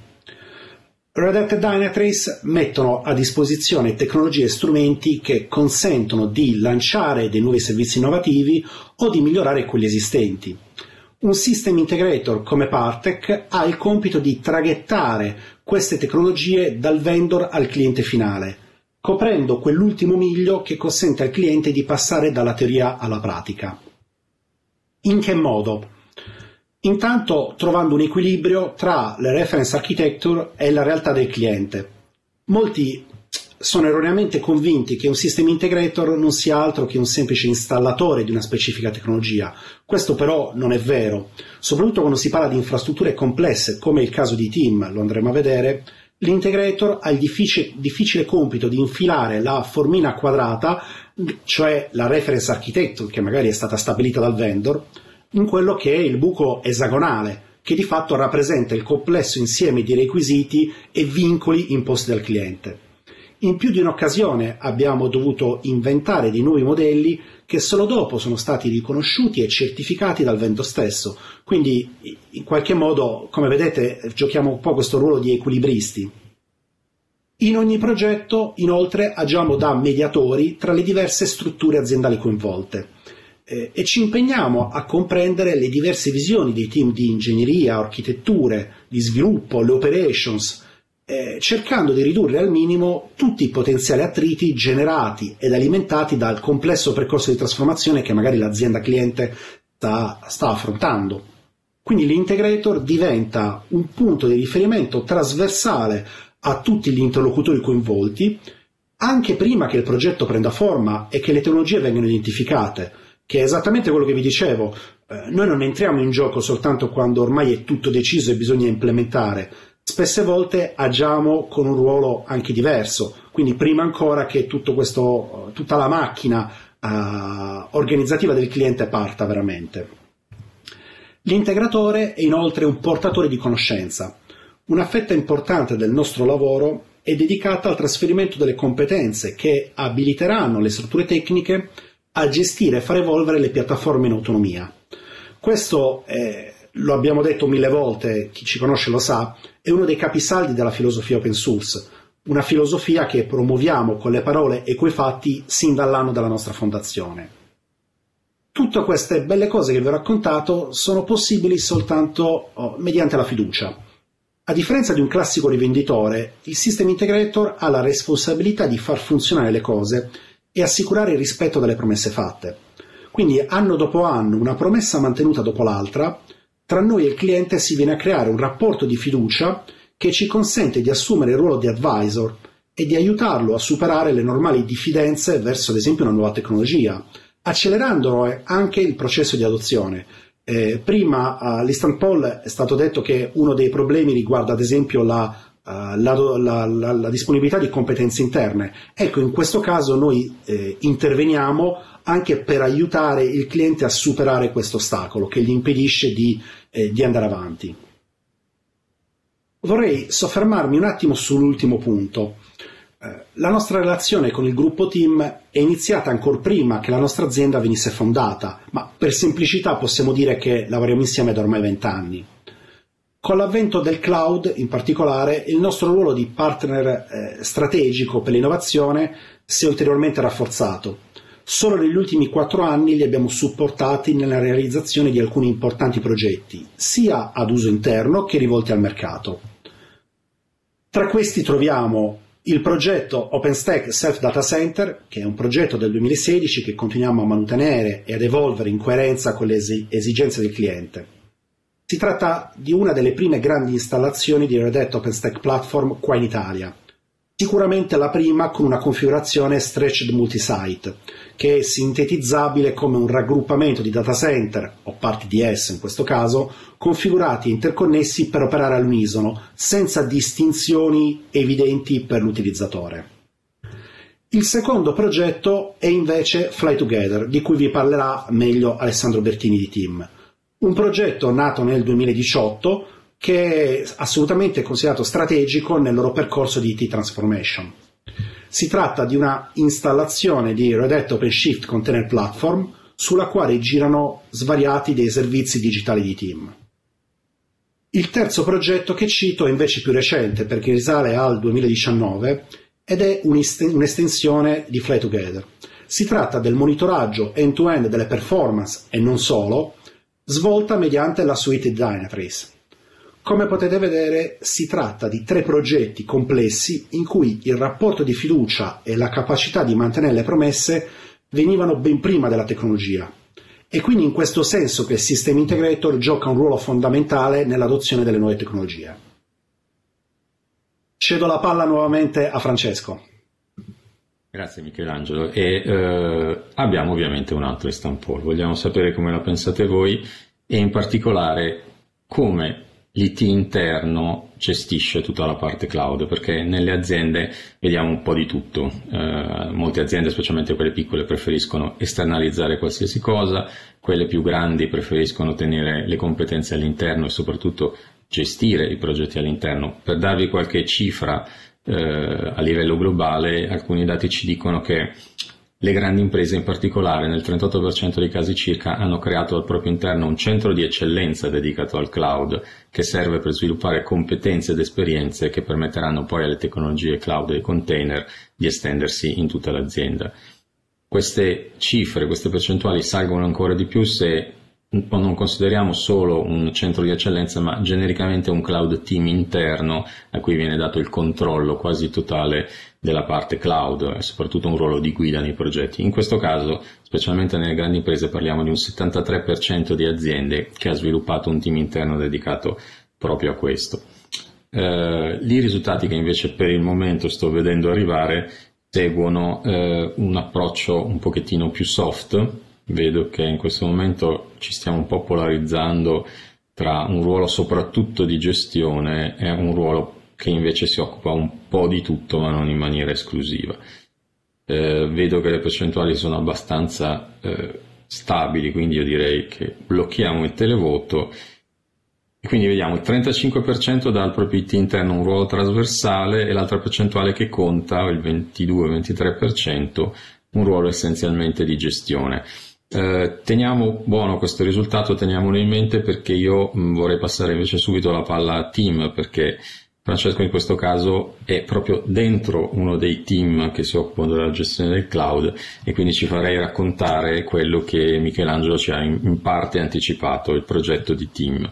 Red Hat e Dynatrace mettono a disposizione tecnologie e strumenti che consentono di lanciare dei nuovi servizi innovativi o di migliorare quelli esistenti. Un system integrator come Partec ha il compito di traghettare queste tecnologie dal vendor al cliente finale, coprendo quell'ultimo miglio che consente al cliente di passare dalla teoria alla pratica. In che modo? Intanto trovando un equilibrio tra le reference architecture e la realtà del cliente. Molti sono erroneamente convinti che un system integrator non sia altro che un semplice installatore di una specifica tecnologia. Questo però non è vero. Soprattutto quando si parla di infrastrutture complesse, come il caso di Team, lo andremo a vedere, l'integrator ha il difficile, difficile compito di infilare la formina quadrata, cioè la reference architecture che magari è stata stabilita dal vendor, in quello che è il buco esagonale, che di fatto rappresenta il complesso insieme di requisiti e vincoli imposti dal cliente. In più di un'occasione abbiamo dovuto inventare dei nuovi modelli che solo dopo sono stati riconosciuti e certificati dal vendor stesso. Quindi in qualche modo, come vedete, giochiamo un po' questo ruolo di equilibristi. In ogni progetto, inoltre, agiamo da mediatori tra le diverse strutture aziendali coinvolte eh, e ci impegniamo a comprendere le diverse visioni dei team di ingegneria, architetture, di sviluppo, le operations, eh, cercando di ridurre al minimo tutti i potenziali attriti generati ed alimentati dal complesso percorso di trasformazione che magari l'azienda cliente sta, sta affrontando. Quindi l'integrator diventa un punto di riferimento trasversale a tutti gli interlocutori coinvolti, anche prima che il progetto prenda forma e che le tecnologie vengano identificate, che è esattamente quello che vi dicevo. Eh, noi non entriamo in gioco soltanto quando ormai è tutto deciso e bisogna implementare. Spesse volte agiamo con un ruolo anche diverso, quindi prima ancora che tutto questo, tutta la macchina eh, organizzativa del cliente parta veramente. L'integratore è inoltre un portatore di conoscenza. Una fetta importante del nostro lavoro è dedicata al trasferimento delle competenze che abiliteranno le strutture tecniche a gestire e far evolvere le piattaforme in autonomia. Questo, eh, lo abbiamo detto mille volte, chi ci conosce lo sa, è uno dei capisaldi della filosofia open source, una filosofia che promuoviamo con le parole e coi fatti sin dall'anno della nostra fondazione. Tutte queste belle cose che vi ho raccontato sono possibili soltanto oh, mediante la fiducia. A differenza di un classico rivenditore, il System Integrator ha la responsabilità di far funzionare le cose e assicurare il rispetto delle promesse fatte. Quindi anno dopo anno, una promessa mantenuta dopo l'altra, tra noi e il cliente si viene a creare un rapporto di fiducia che ci consente di assumere il ruolo di advisor e di aiutarlo a superare le normali diffidenze verso ad esempio una nuova tecnologia, accelerando anche il processo di adozione. Eh, prima all'Instant Poll è stato detto che uno dei problemi riguarda ad esempio la, uh, la, la, la, la disponibilità di competenze interne. Ecco, in questo caso noi eh, interveniamo anche per aiutare il cliente a superare questo ostacolo che gli impedisce di, eh, di andare avanti. Vorrei soffermarmi un attimo sull'ultimo punto. La nostra relazione con il gruppo team è iniziata ancora prima che la nostra azienda venisse fondata, ma per semplicità possiamo dire che lavoriamo insieme da ormai vent'anni. Con l'avvento del cloud, in particolare, il nostro ruolo di partner eh, strategico per l'innovazione si è ulteriormente rafforzato. Solo negli ultimi quattro anni li abbiamo supportati nella realizzazione di alcuni importanti progetti, sia ad uso interno che rivolti al mercato. Tra questi troviamo il progetto OpenStack Self Data Center, che è un progetto del duemilasedici che continuiamo a mantenere e ad evolvere in coerenza con le esigenze del cliente. Si tratta di una delle prime grandi installazioni di Red Hat OpenStack Platform qua in Italia. Sicuramente la prima con una configurazione stretched multisite, che è sintetizzabile come un raggruppamento di data center, o parti di esse in questo caso, configurati e interconnessi per operare all'unisono, senza distinzioni evidenti per l'utilizzatore. Il secondo progetto è invece Fly Together, di cui vi parlerà meglio Alessandro Bertini di Team. Un progetto nato nel duemiladiciotto che è assolutamente considerato strategico nel loro percorso di I T Transformation. Si tratta di una installazione di Red Hat OpenShift Container Platform sulla quale girano svariati dei servizi digitali di Team. Il terzo progetto che cito è invece più recente perché risale al duemiladiciannove ed è un'estensione di Fly Together. Si tratta del monitoraggio end-to-end delle performance e non solo, svolta mediante la suite di Dynatrace. Come potete vedere, si tratta di tre progetti complessi in cui il rapporto di fiducia e la capacità di mantenere le promesse venivano ben prima della tecnologia. È quindi in questo senso che il System Integrator gioca un ruolo fondamentale nell'adozione delle nuove tecnologie. Cedo la palla nuovamente a Francesco. Grazie Michelangelo. E eh, abbiamo ovviamente un altro Instant Poll. Vogliamo sapere come la pensate voi e in particolare come l'I T interno gestisce tutta la parte cloud, perché nelle aziende vediamo un po' di tutto. Eh, molte aziende, specialmente quelle piccole, preferiscono esternalizzare qualsiasi cosa, quelle più grandi preferiscono tenere le competenze all'interno e soprattutto gestire i progetti all'interno. Per darvi qualche cifra eh, a livello globale, alcuni dati ci dicono che Le grandi imprese in particolare, nel trentotto per cento dei casi circa, hanno creato al proprio interno un centro di eccellenza dedicato al cloud, che serve per sviluppare competenze ed esperienze che permetteranno poi alle tecnologie cloud e container di estendersi in tutta l'azienda. Queste cifre, queste percentuali salgono ancora di più se non consideriamo solo un centro di eccellenza, ma genericamente un cloud team interno a cui viene dato il controllo quasi totale della parte cloud e soprattutto un ruolo di guida nei progetti. In questo caso, specialmente nelle grandi imprese, parliamo di un settantatré per cento di aziende che ha sviluppato un team interno dedicato proprio a questo. Eh, I risultati che invece per il momento sto vedendo arrivare seguono eh, un approccio un pochettino più soft. Vedo che in questo momento ci stiamo un po' polarizzando tra un ruolo soprattutto di gestione e un ruolo che invece si occupa un po' di tutto ma non in maniera esclusiva. Eh, vedo che le percentuali sono abbastanza eh, stabili, quindi io direi che blocchiamo il televoto e quindi vediamo il trentacinque per cento dal proprio I T interno un ruolo trasversale e l'altra percentuale che conta, il ventidue ventitré per cento, un ruolo essenzialmente di gestione. Eh, teniamo buono questo risultato, teniamolo in mente, perché io mh, vorrei passare invece subito la palla a team, perché Francesco in questo caso è proprio dentro uno dei team che si occupano della gestione del cloud e quindi ci farei raccontare quello che Michelangelo ci ha in, in parte anticipato, il progetto di team.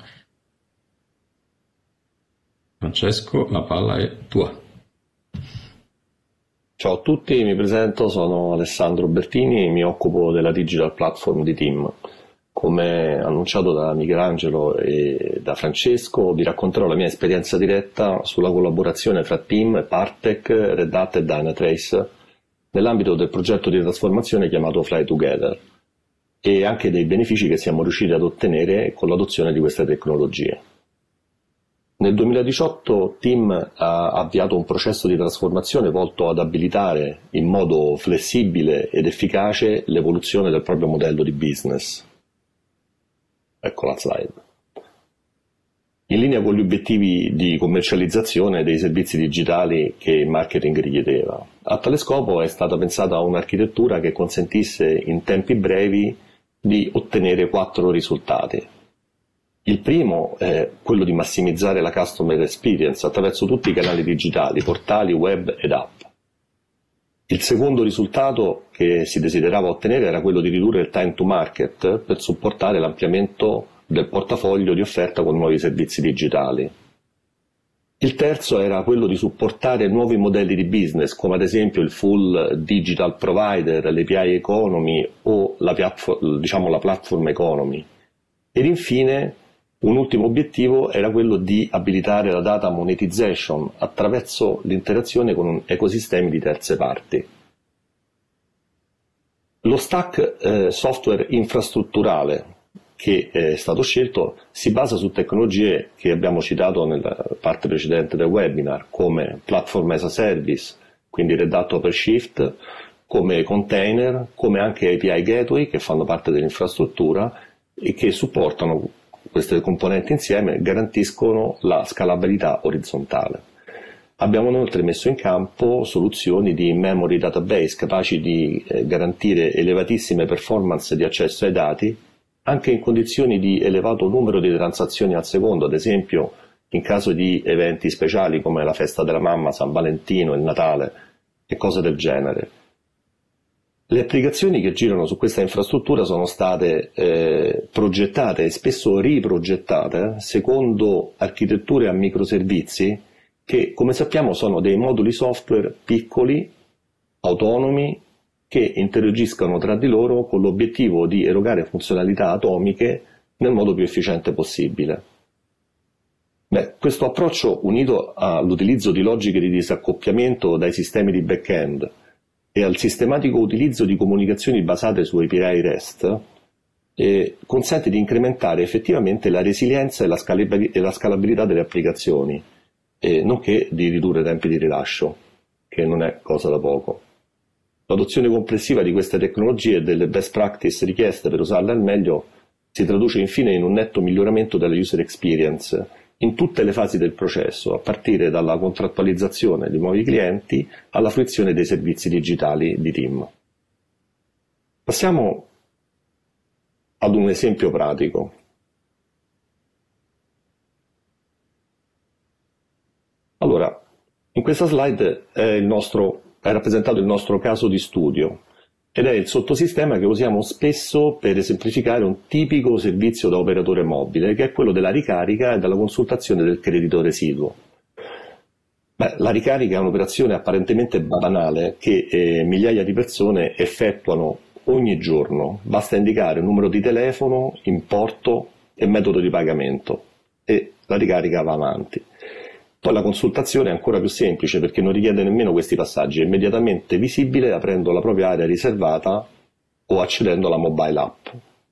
Francesco, la palla è tua. Ciao a tutti, mi presento, sono Alessandro Bertini e mi occupo della Digital Platform di Team. Come annunciato da Michelangelo e da Francesco, vi racconterò la mia esperienza diretta sulla collaborazione fra Team, Partech, Red Hat e Dynatrace nell'ambito del progetto di trasformazione chiamato Fly Together e anche dei benefici che siamo riusciti ad ottenere con l'adozione di queste tecnologie. Nel duemiladiciotto Team ha avviato un processo di trasformazione volto ad abilitare in modo flessibile ed efficace l'evoluzione del proprio modello di business. Ecco la slide. In linea con gli obiettivi di commercializzazione dei servizi digitali che il marketing richiedeva. A tale scopo è stata pensata un'architettura che consentisse in tempi brevi di ottenere quattro risultati. Il primo è quello di massimizzare la customer experience attraverso tutti i canali digitali, portali, web ed app. Il secondo risultato che si desiderava ottenere era quello di ridurre il time to market per supportare l'ampliamento del portafoglio di offerta con nuovi servizi digitali. Il terzo era quello di supportare nuovi modelli di business, come ad esempio il full digital provider, l'A P I economy o la, platform, diciamo, la platform economy. Ed infine un ultimo obiettivo era quello di abilitare la data monetization attraverso l'interazione con ecosistemi di terze parti. Lo stack eh, software infrastrutturale che è stato scelto si basa su tecnologie che abbiamo citato nella parte precedente del webinar, come Platform as a Service, quindi Red Hat OpenShift, come container, come anche A P I Gateway che fanno parte dell'infrastruttura e che supportano queste componenti insieme, garantiscono la scalabilità orizzontale. Abbiamo inoltre messo in campo soluzioni di memory database capaci di eh, garantire elevatissime performance di accesso ai dati anche in condizioni di elevato numero di transazioni al secondo, ad esempio in caso di eventi speciali come la festa della mamma, San Valentino, il Natale e cose del genere. Le applicazioni che girano su questa infrastruttura sono state eh, progettate e spesso riprogettate secondo architetture a microservizi che, come sappiamo, sono dei moduli software piccoli, autonomi, che interagiscono tra di loro con l'obiettivo di erogare funzionalità atomiche nel modo più efficiente possibile. Beh, questo approccio, unito all'utilizzo di logiche di disaccoppiamento dai sistemi di back-end e al sistematico utilizzo di comunicazioni basate su A P I REST, eh, consente di incrementare effettivamente la resilienza e la, scalab- e la scalabilità delle applicazioni, eh, nonché di ridurre i tempi di rilascio, che non è cosa da poco. L'adozione complessiva di queste tecnologie e delle best practice richieste per usarle al meglio si traduce infine in un netto miglioramento della user experience in tutte le fasi del processo, a partire dalla contrattualizzazione di nuovi clienti alla fruizione dei servizi digitali di Team. Passiamo ad un esempio pratico. Allora, in questa slide è, il nostro, è rappresentato il nostro caso di studio ed è il sottosistema che usiamo spesso per esemplificare un tipico servizio da operatore mobile, che è quello della ricarica e della consultazione del credito residuo. Beh, la ricarica è un'operazione apparentemente banale che eh, migliaia di persone effettuano ogni giorno. Basta indicare il numero di telefono, importo e metodo di pagamento e la ricarica va avanti. Poi la consultazione è ancora più semplice perché non richiede nemmeno questi passaggi, è immediatamente visibile aprendo la propria area riservata o accedendo alla mobile app.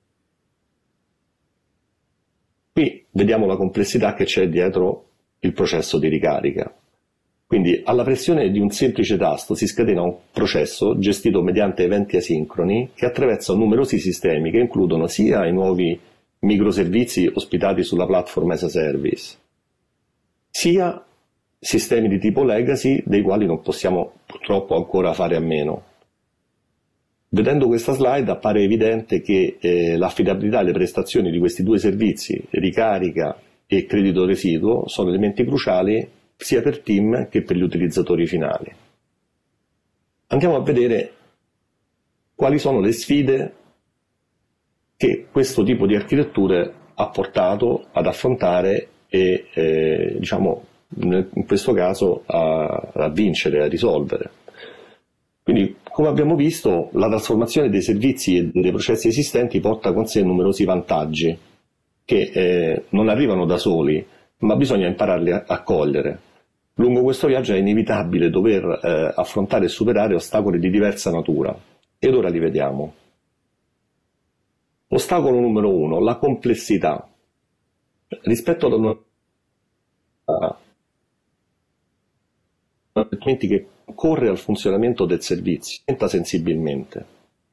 Qui vediamo la complessità che c'è dietro il processo di ricarica. Quindi alla pressione di un semplice tasto si scatena un processo gestito mediante eventi asincroni che attraversa numerosi sistemi che includono sia i nuovi microservizi ospitati sulla platform as a service, sia sistemi di tipo legacy dei quali non possiamo purtroppo ancora fare a meno. Vedendo questa slide appare evidente che eh, l'affidabilità e le prestazioni di questi due servizi, ricarica e credito residuo, sono elementi cruciali sia per team che per gli utilizzatori finali. Andiamo a vedere quali sono le sfide che questo tipo di architetture ha portato ad affrontare e eh, diciamo in questo caso a, a vincere, a risolvere. Quindi, come abbiamo visto, la trasformazione dei servizi e dei processi esistenti porta con sé numerosi vantaggi che eh, non arrivano da soli, ma bisogna impararli a, a cogliere. Lungo questo viaggio è inevitabile dover eh, affrontare e superare ostacoli di diversa natura, ed ora li vediamo. Ostacolo numero uno, la complessità. Rispetto ad una che corre al funzionamento del servizio, aumenta sensibilmente.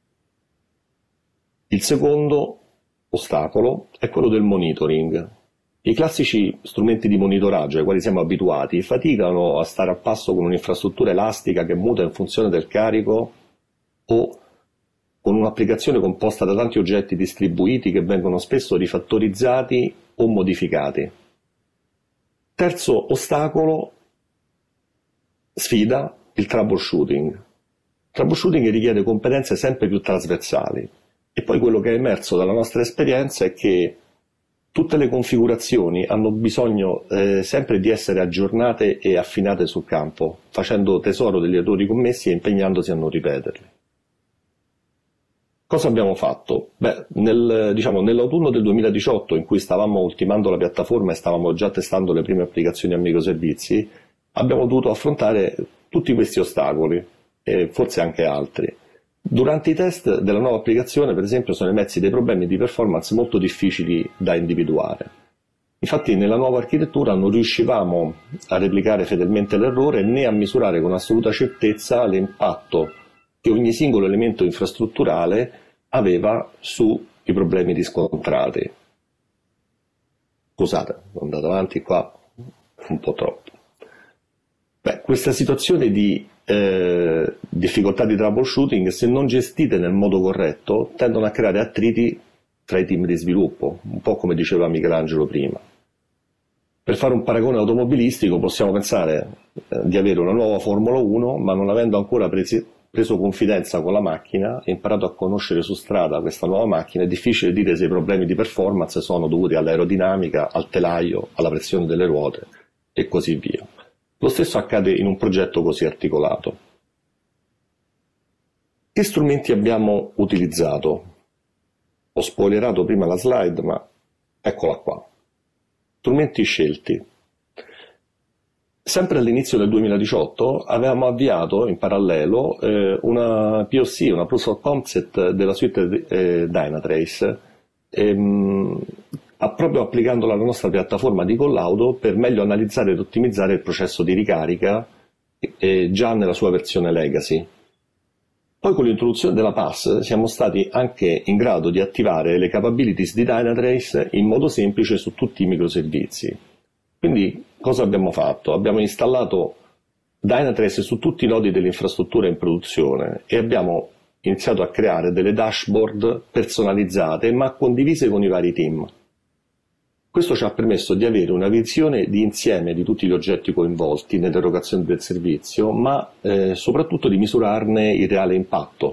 Il secondo ostacolo è quello del monitoring. I classici strumenti di monitoraggio ai quali siamo abituati faticano a stare al passo con un'infrastruttura elastica che muta in funzione del carico o con un'applicazione composta da tanti oggetti distribuiti che vengono spesso rifattorizzati o modificati. Terzo ostacolo, sfida, il troubleshooting. Il troubleshooting richiede competenze sempre più trasversali e poi quello che è emerso dalla nostra esperienza è che tutte le configurazioni hanno bisogno eh, sempre di essere aggiornate e affinate sul campo, facendo tesoro degli errori commessi e impegnandosi a non ripeterli. Cosa abbiamo fatto? Beh, nel, diciamo, nell'autunno del duemiladiciotto, in cui stavamo ultimando la piattaforma e stavamo già testando le prime applicazioni a microservizi, abbiamo dovuto affrontare tutti questi ostacoli e forse anche altri. Durante i test della nuova applicazione, per esempio, sono emersi dei problemi di performance molto difficili da individuare. Infatti nella nuova architettura non riuscivamo a replicare fedelmente l'errore né a misurare con assoluta certezza l'impatto che ogni singolo elemento infrastrutturale aveva sui problemi riscontrati. Scusate, sono andato avanti qua un po' troppo. Beh, questa situazione di eh, difficoltà di troubleshooting, se non gestite nel modo corretto, tendono a creare attriti tra i team di sviluppo, un po' come diceva Michelangelo prima. Per fare un paragone automobilistico possiamo pensare eh, di avere una nuova Formula uno, ma non avendo ancora presi, preso confidenza con la macchina e imparato a conoscere su strada questa nuova macchina, è difficile dire se i problemi di performance sono dovuti all'aerodinamica, al telaio, alla pressione delle ruote e così via. Lo stesso accade in un progetto così articolato. Che strumenti abbiamo utilizzato? Ho spoilerato prima la slide, ma eccola qua. Strumenti scelti. Sempre all'inizio del duemiladiciotto avevamo avviato in parallelo eh, una P O C, una Proof of Concept della suite eh, Dynatrace, ehm, proprio applicandola alla nostra piattaforma di collaudo per meglio analizzare ed ottimizzare il processo di ricarica eh, già nella sua versione legacy. Poi con l'introduzione della P A S siamo stati anche in grado di attivare le capabilities di Dynatrace in modo semplice su tutti i microservizi. Quindi cosa abbiamo fatto? Abbiamo installato Dynatrace su tutti i nodi dell'infrastruttura in produzione e abbiamo iniziato a creare delle dashboard personalizzate ma condivise con i vari team. Questo ci ha permesso di avere una visione di insieme di tutti gli oggetti coinvolti nell'erogazione del servizio, ma eh, soprattutto di misurarne il reale impatto.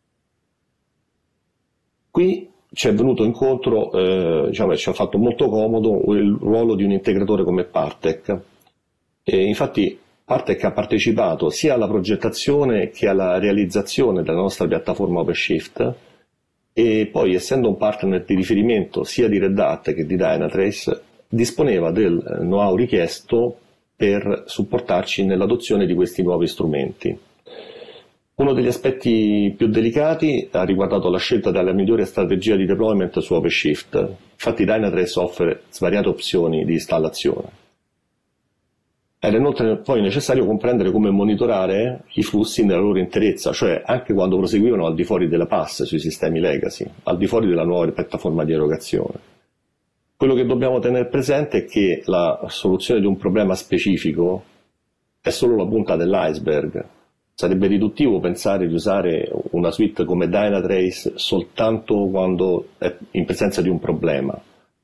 Qui ci è venuto incontro, eh, diciamo, ci ha fatto molto comodo il ruolo di un integratore come Partec. E infatti Partec ha partecipato sia alla progettazione che alla realizzazione della nostra piattaforma OpenShift, e poi, essendo un partner di riferimento sia di Red Hat che di Dynatrace, disponeva del know-how richiesto per supportarci nell'adozione di questi nuovi strumenti. Uno degli aspetti più delicati ha riguardato la scelta della migliore strategia di deployment su OpenShift. Infatti Dynatrace offre svariate opzioni di installazione. Era inoltre poi necessario comprendere come monitorare i flussi nella loro interezza, cioè anche quando proseguivano al di fuori della pass sui sistemi legacy, al di fuori della nuova piattaforma di erogazione. Quello che dobbiamo tenere presente è che la soluzione di un problema specifico è solo la punta dell'iceberg. Sarebbe riduttivo pensare di usare una suite come Dynatrace soltanto quando è in presenza di un problema.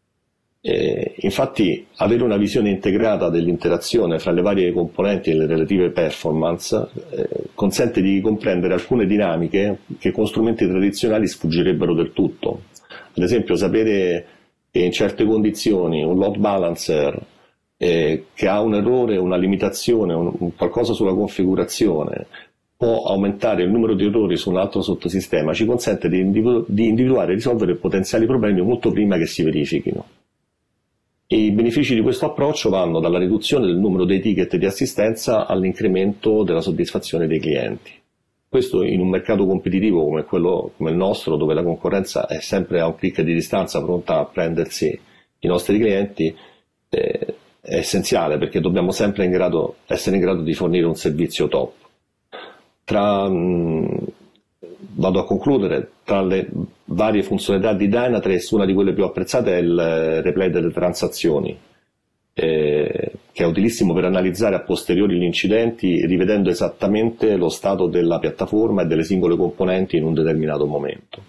Eh, infatti avere una visione integrata dell'interazione fra le varie componenti e le relative performance eh, consente di comprendere alcune dinamiche che con strumenti tradizionali sfuggirebbero del tutto. Ad esempio, sapere che in certe condizioni un load balancer eh, che ha un errore, una limitazione, un, un qualcosa sulla configurazione può aumentare il numero di errori su un altro sottosistema, ci consente di, individu- di individuare e risolvere potenziali problemi molto prima che si verifichino. I benefici di questo approccio vanno dalla riduzione del numero dei ticket di assistenza all'incremento della soddisfazione dei clienti. Questo in un mercato competitivo come quello come il nostro, dove la concorrenza è sempre a un clic di distanza pronta a prendersi i nostri clienti, eh, è essenziale, perché dobbiamo sempre in grado, essere in grado di fornire un servizio top. Tra, mh, vado a concludere, tra le varie funzionalità di Dynatrace, una di quelle più apprezzate è il replay delle transazioni, eh, che è utilissimo per analizzare a posteriori gli incidenti, rivedendo esattamente lo stato della piattaforma e delle singole componenti in un determinato momento.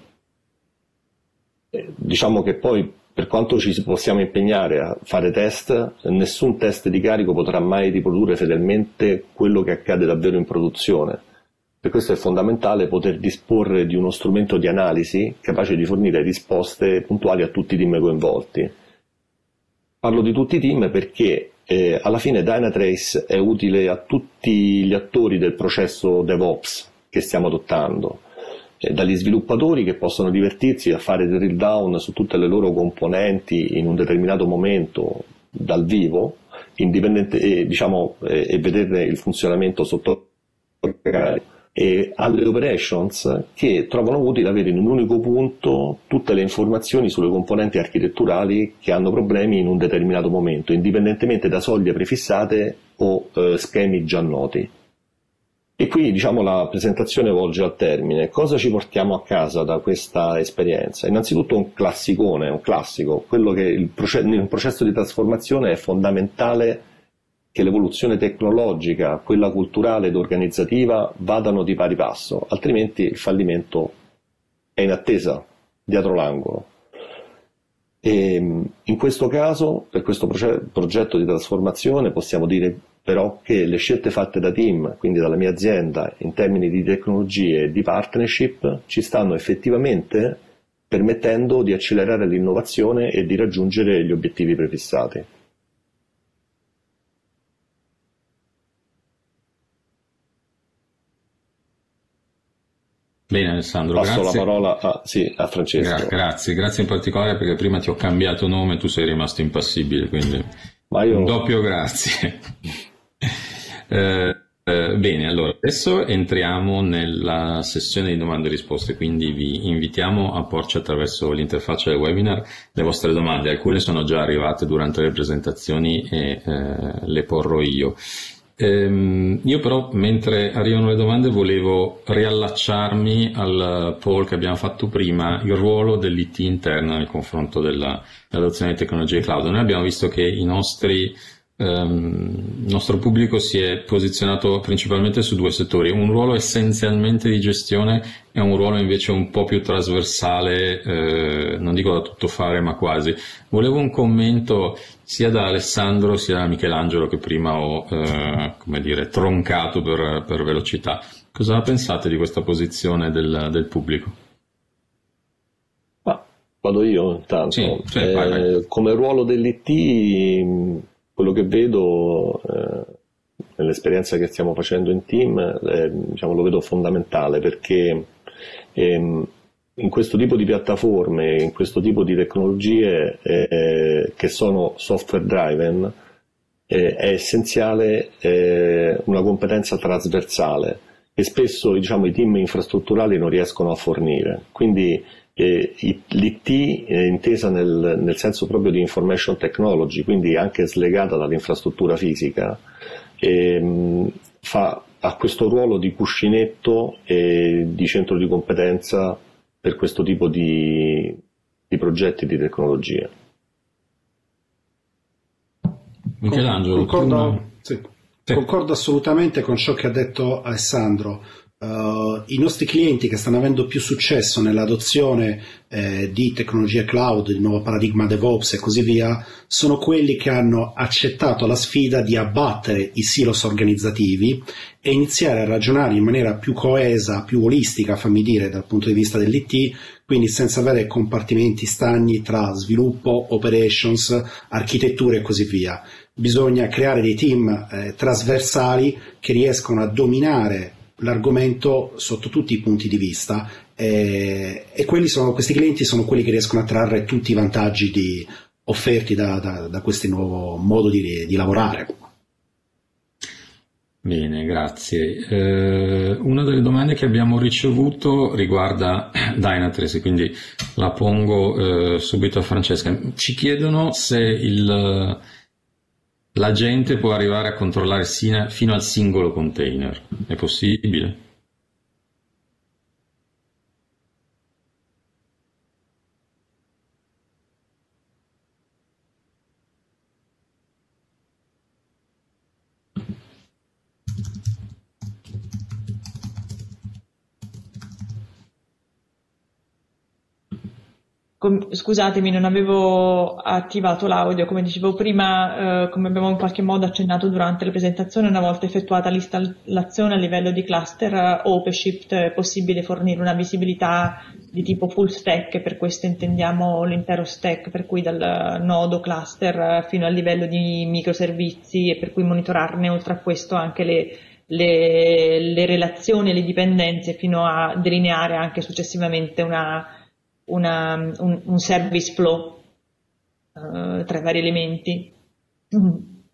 Eh, diciamo che poi, per quanto ci possiamo impegnare a fare test, nessun test di carico potrà mai riprodurre fedelmente quello che accade davvero in produzione. Per questo è fondamentale poter disporre di uno strumento di analisi capace di fornire risposte puntuali a tutti i team coinvolti. Parlo di tutti i team perché eh, alla fine Dynatrace è utile a tutti gli attori del processo DevOps che stiamo adottando, eh, dagli sviluppatori che possono divertirsi a fare drill down su tutte le loro componenti in un determinato momento dal vivo, indipendente, eh, diciamo, eh, e vederne il funzionamento sotto e alle operations che trovano utile avere in un unico punto tutte le informazioni sulle componenti architetturali che hanno problemi in un determinato momento, indipendentemente da soglie prefissate o eh, schemi già noti. E qui, diciamo, la presentazione volge al termine. Cosa ci portiamo a casa da questa esperienza? Innanzitutto un classicone, un classico, quello che il proce- nel processo di trasformazione è fondamentale che l'evoluzione tecnologica, quella culturale ed organizzativa vadano di pari passo, altrimenti il fallimento è in attesa, dietro l'angolo. E in questo caso, per questo proce- progetto di trasformazione, possiamo dire però che le scelte fatte da team, quindi dalla mia azienda, in termini di tecnologie e di partnership, ci stanno effettivamente permettendo di accelerare l'innovazione e di raggiungere gli obiettivi prefissati. Bene Alessandro, passo grazie. la parola a, sì, a Francesco. Gra- grazie, grazie in particolare perché prima ti ho cambiato nome e tu sei rimasto impassibile, quindi Ma io... un doppio grazie. eh, eh, bene, allora adesso entriamo nella sessione di domande e risposte, quindi vi invitiamo a porci attraverso l'interfaccia del webinar le vostre domande. Alcune sono già arrivate durante le presentazioni e eh, le porrò io. Ehm, io però, mentre arrivano le domande, volevo riallacciarmi al poll che abbiamo fatto prima, il ruolo dell'I T interna nel confronto della, dell'adozione di tecnologie cloud. Noi abbiamo visto che i nostri ehm, il nostro pubblico si è posizionato principalmente su due settori, un ruolo essenzialmente di gestione e un ruolo invece un po' più trasversale, eh, non dico da tuttofare ma quasi. Volevo un commento sia da Alessandro sia da Michelangelo, che prima ho eh, come dire, troncato per, per velocità. Cosa pensate di questa posizione del, del pubblico? Ah, vado io intanto. Sì, sì, eh, vai, vai. Come ruolo dell'I T, quello che vedo eh, nell'esperienza che stiamo facendo in team, eh, diciamo, lo vedo fondamentale, perché ehm, in questo tipo di piattaforme, in questo tipo di tecnologie eh, che sono software driven, eh, è essenziale eh, una competenza trasversale che spesso, diciamo, i team infrastrutturali non riescono a fornire. Quindi eh, l'I T è intesa nel, nel senso proprio di information technology, quindi anche slegata dall'infrastruttura fisica, ehm, fa, ha questo ruolo di cuscinetto e di centro di competenza per questo tipo di, di progetti di tecnologia. Michelangelo, concordo, tu... sì, sì. concordo assolutamente con ciò che ha detto Alessandro. Uh, I nostri clienti che stanno avendo più successo nell'adozione eh, di tecnologie cloud, il nuovo paradigma DevOps e così via, sono quelli che hanno accettato la sfida di abbattere i silos organizzativi e iniziare a ragionare in maniera più coesa, più olistica, fammi dire, dal punto di vista dell'I T, quindi senza avere compartimenti stagni tra sviluppo, operations, architetture e così via. Bisogna creare dei team eh, trasversali che riescono a dominare l'argomento sotto tutti i punti di vista eh, e quelli sono, questi clienti sono quelli che riescono a trarre tutti i vantaggi di, offerti da, da, da questo nuovo modo di, di lavorare. Bene, grazie. Eh, una delle domande che abbiamo ricevuto riguarda Dynatrace, quindi la pongo eh, subito a Francesca. Ci chiedono se il la gente può arrivare a controllare fino al singolo container. È possibile? Scusatemi, non avevo attivato l'audio, come dicevo prima, eh, come abbiamo in qualche modo accennato durante la presentazione, una volta effettuata l'installazione a livello di cluster eh, OpenShift è possibile fornire una visibilità di tipo full stack, e per questo intendiamo l'intero stack, per cui dal nodo cluster fino al livello di microservizi, e per cui monitorarne oltre a questo anche le, le, le relazioni e le dipendenze, fino a delineare anche successivamente una Una, un, un service flow uh, tra i vari elementi. Mm.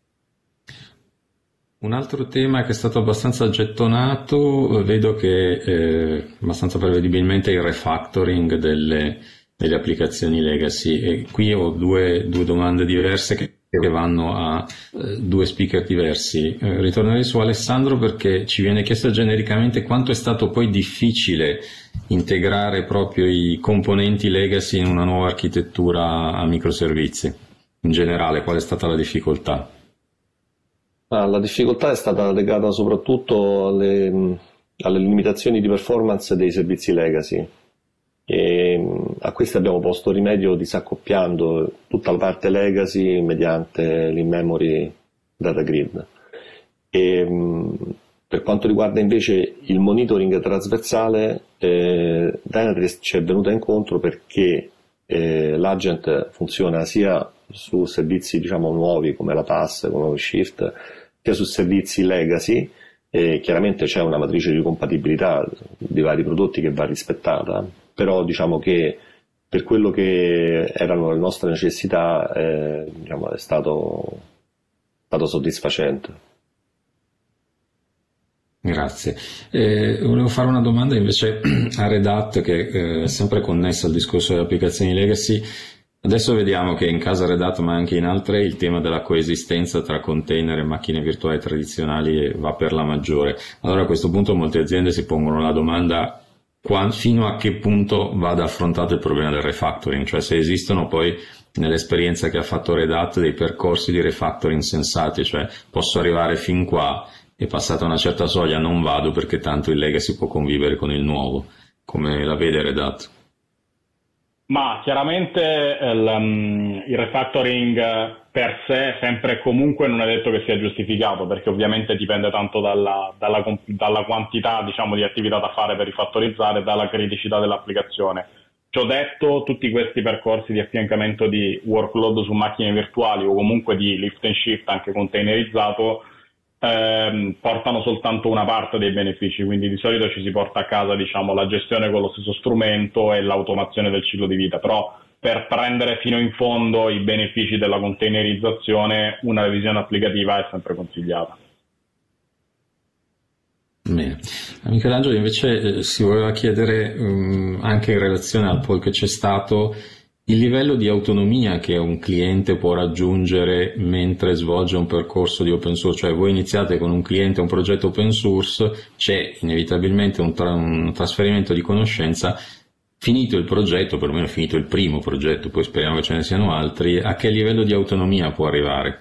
Un altro tema che è stato abbastanza gettonato, vedo che eh, abbastanza prevedibilmente il refactoring delle, delle applicazioni legacy, e qui ho due, due domande diverse che che vanno a eh, due speaker diversi. Eh, ritornerei su Alessandro, perché ci viene chiesto genericamente quanto è stato poi difficile integrare proprio i componenti legacy in una nuova architettura a microservizi. In generale, qual è stata la difficoltà? Ah, la difficoltà è stata legata soprattutto alle, alle limitazioni di performance dei servizi legacy. E a queste abbiamo posto rimedio disaccoppiando tutta la parte legacy mediante l'in-memory data grid. E, per quanto riguarda invece il monitoring trasversale, eh, Dynatrace ci è venuta incontro perché eh, l'agent funziona sia su servizi, diciamo, nuovi come la P A S, come OpenShift, sia su servizi legacy. E chiaramente c'è una matrice di compatibilità di vari prodotti che va rispettata, però diciamo che per quello che erano le nostre necessità eh, diciamo, è stato, stato soddisfacente. Grazie. Eh, volevo fare una domanda invece a Red Hat, che eh, è sempre connessa al discorso delle applicazioni legacy. Adesso vediamo che in casa Red Hat, ma anche in altre, il tema della coesistenza tra container e macchine virtuali tradizionali va per la maggiore. Allora a questo punto molte aziende si pongono la domanda: fino a che punto vada affrontato il problema del refactoring, cioè se esistono poi nell'esperienza che ha fatto Red Hat, dei percorsi di refactoring sensati, cioè posso arrivare fin qua e passata una certa soglia non vado perché tanto il legacy può convivere con il nuovo. Come la vede Red Hat? Ma chiaramente il, um, il refactoring per sé sempre e comunque non è detto che sia giustificato, perché ovviamente dipende tanto dalla, dalla, dalla quantità, diciamo, di attività da fare per rifattorizzare e dalla criticità dell'applicazione. Ciò detto, tutti questi percorsi di affiancamento di workload su macchine virtuali o comunque di lift and shift anche containerizzato ehm, portano soltanto una parte dei benefici, quindi di solito ci si porta a casa, diciamo, la gestione con lo stesso strumento e l'automazione del ciclo di vita, però per prendere fino in fondo i benefici della containerizzazione una revisione applicativa è sempre consigliata. Bene. Michelangelo invece eh, si voleva chiedere um, anche in relazione al poll che c'è stato il livello di autonomia che un cliente può raggiungere mentre svolge un percorso di open source, cioè voi iniziate con un cliente, un progetto open source, c'è inevitabilmente un, tra- un trasferimento di conoscenza, finito il progetto, perlomeno finito il primo progetto, poi speriamo che ce ne siano altri, a che livello di autonomia può arrivare?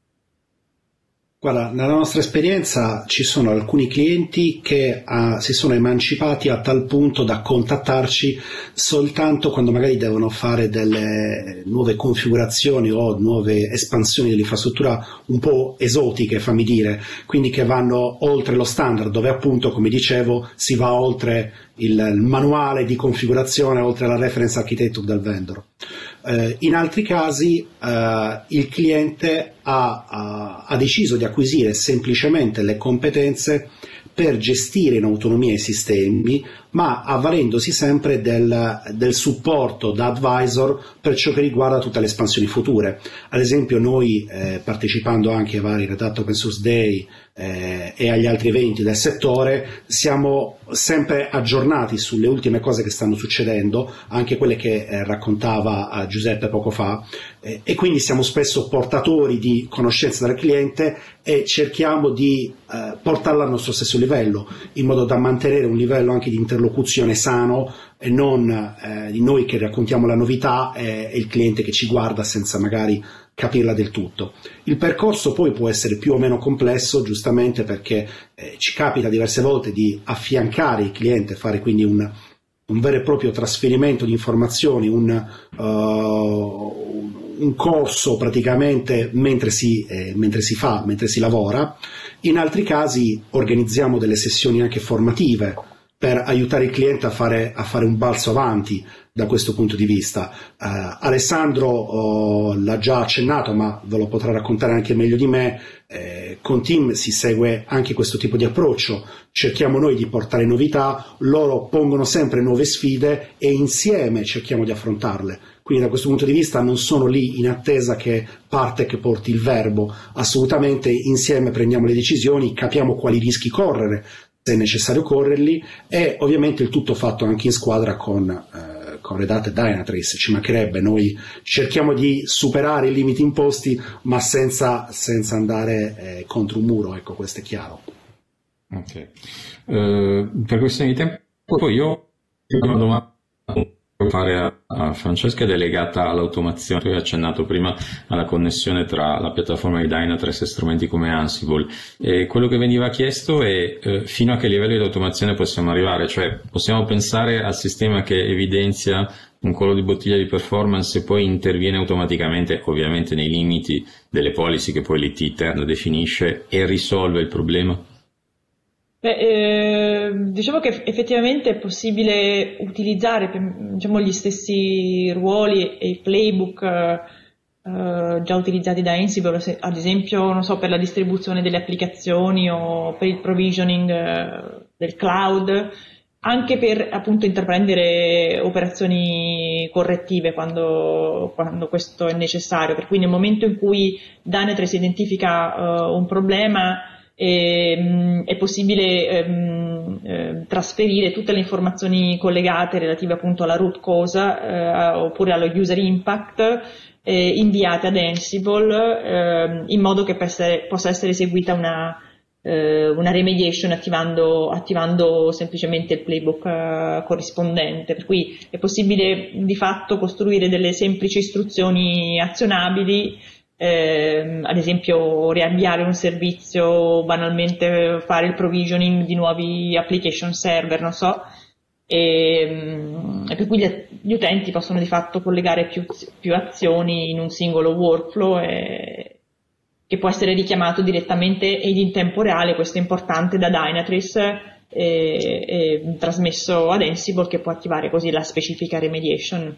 Guarda, nella nostra esperienza ci sono alcuni clienti che uh, si sono emancipati a tal punto da contattarci soltanto quando magari devono fare delle nuove configurazioni o nuove espansioni dell'infrastruttura un po' esotiche, fammi dire, quindi che vanno oltre lo standard, dove appunto, come dicevo, si va oltre il, il manuale di configurazione, oltre la reference architecture del vendor. Uh, in altri casi uh, il cliente ha, ha, ha deciso di acquisire semplicemente le competenze per gestire in autonomia i sistemi, ma avvalendosi sempre del, del supporto da advisor per ciò che riguarda tutte le espansioni future. Ad esempio noi, eh, partecipando anche ai vari Red Hat Open Source Day eh, e agli altri eventi del settore, siamo sempre aggiornati sulle ultime cose che stanno succedendo, anche quelle che eh, raccontava eh, Giuseppe poco fa, eh, e quindi siamo spesso portatori di conoscenza del cliente e cerchiamo di eh, portarla al nostro stesso livello, in modo da mantenere un livello anche di interlocuzione sano e non eh, di noi che raccontiamo la novità e, e il cliente che ci guarda senza magari capirla del tutto. Il percorso poi può essere più o meno complesso, giustamente perché eh, ci capita diverse volte di affiancare il cliente, fare quindi un, un vero e proprio trasferimento di informazioni, un, uh, un corso praticamente mentre si, eh, mentre si fa, mentre si lavora. In altri casi organizziamo delle sessioni anche formative per aiutare il cliente a fare, a fare un balzo avanti da questo punto di vista. Uh, Alessandro oh, l'ha già accennato, ma ve lo potrà raccontare anche meglio di me. Eh, con Team si segue anche questo tipo di approccio, cerchiamo noi di portare novità, loro pongono sempre nuove sfide e insieme cerchiamo di affrontarle. Quindi da questo punto di vista non sono lì in attesa che parte che porti il verbo, assolutamente insieme prendiamo le decisioni, capiamo quali rischi correre, se è necessario correrli, e ovviamente il tutto fatto anche in squadra con, eh, con Red Hat e Dynatrace, ci mancherebbe, noi cerchiamo di superare i limiti imposti ma senza, senza andare eh, contro un muro, ecco, questo è chiaro. Ok, uh, per questione di tempo io ho una domanda da fare a, a Francesca, è delegata all'automazione. Tu hai accennato prima alla connessione tra la piattaforma di Dynatrace e strumenti come Ansible, e quello che veniva chiesto è eh, fino a che livello di automazione possiamo arrivare, cioè possiamo pensare al sistema che evidenzia un collo di bottiglia di performance e poi interviene automaticamente, ovviamente nei limiti delle policy che poi l'I T interno definisce, e risolve il problema? Beh, eh, diciamo che effettivamente è possibile utilizzare, diciamo, gli stessi ruoli e i playbook eh, già utilizzati da Ansible, se, ad esempio, non so, per la distribuzione delle applicazioni o per il provisioning eh, del cloud, anche per appunto intraprendere operazioni correttive quando, quando questo è necessario. Per cui nel momento in cui Dynatrace identifica uh, un problema, E, è possibile ehm, eh, trasferire tutte le informazioni collegate relative appunto alla root cause eh, oppure allo user impact eh, inviate ad Ansible eh, in modo che possa essere, possa essere eseguita una, eh, una remediation attivando, attivando semplicemente il playbook eh, corrispondente, per cui è possibile di fatto costruire delle semplici istruzioni azionabili, eh, ad esempio riavviare un servizio, banalmente fare il provisioning di nuovi application server, non so, e, e per cui gli, gli utenti possono di fatto collegare più, più azioni in un singolo workflow e, che può essere richiamato direttamente ed in tempo reale, questo è importante, da Dynatrace e, e trasmesso ad Ansible, che può attivare così la specifica remediation.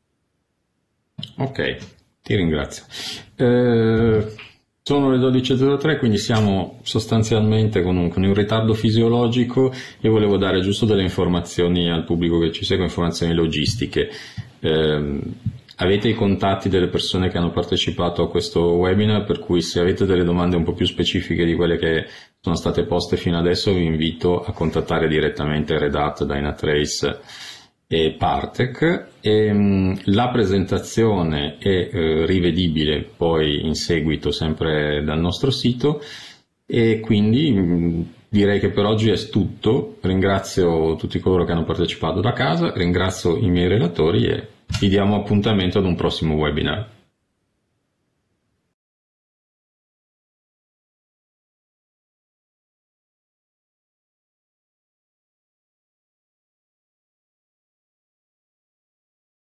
Ok, ti ringrazio. Eh, sono le dodici e zero tre, quindi siamo sostanzialmente con un, con un ritardo fisiologico e volevo dare giusto delle informazioni al pubblico che ci segue, informazioni logistiche. Eh, avete i contatti delle persone che hanno partecipato a questo webinar, per cui se avete delle domande un po' più specifiche di quelle che sono state poste fino adesso, vi invito a contattare direttamente Red Hat, Dynatrace e Partec. E, mh, la presentazione è eh, rivedibile poi in seguito sempre dal nostro sito, e quindi mh, direi che per oggi è tutto. Ringrazio tutti coloro che hanno partecipato da casa, ringrazio i miei relatori e vi diamo appuntamento ad un prossimo webinar.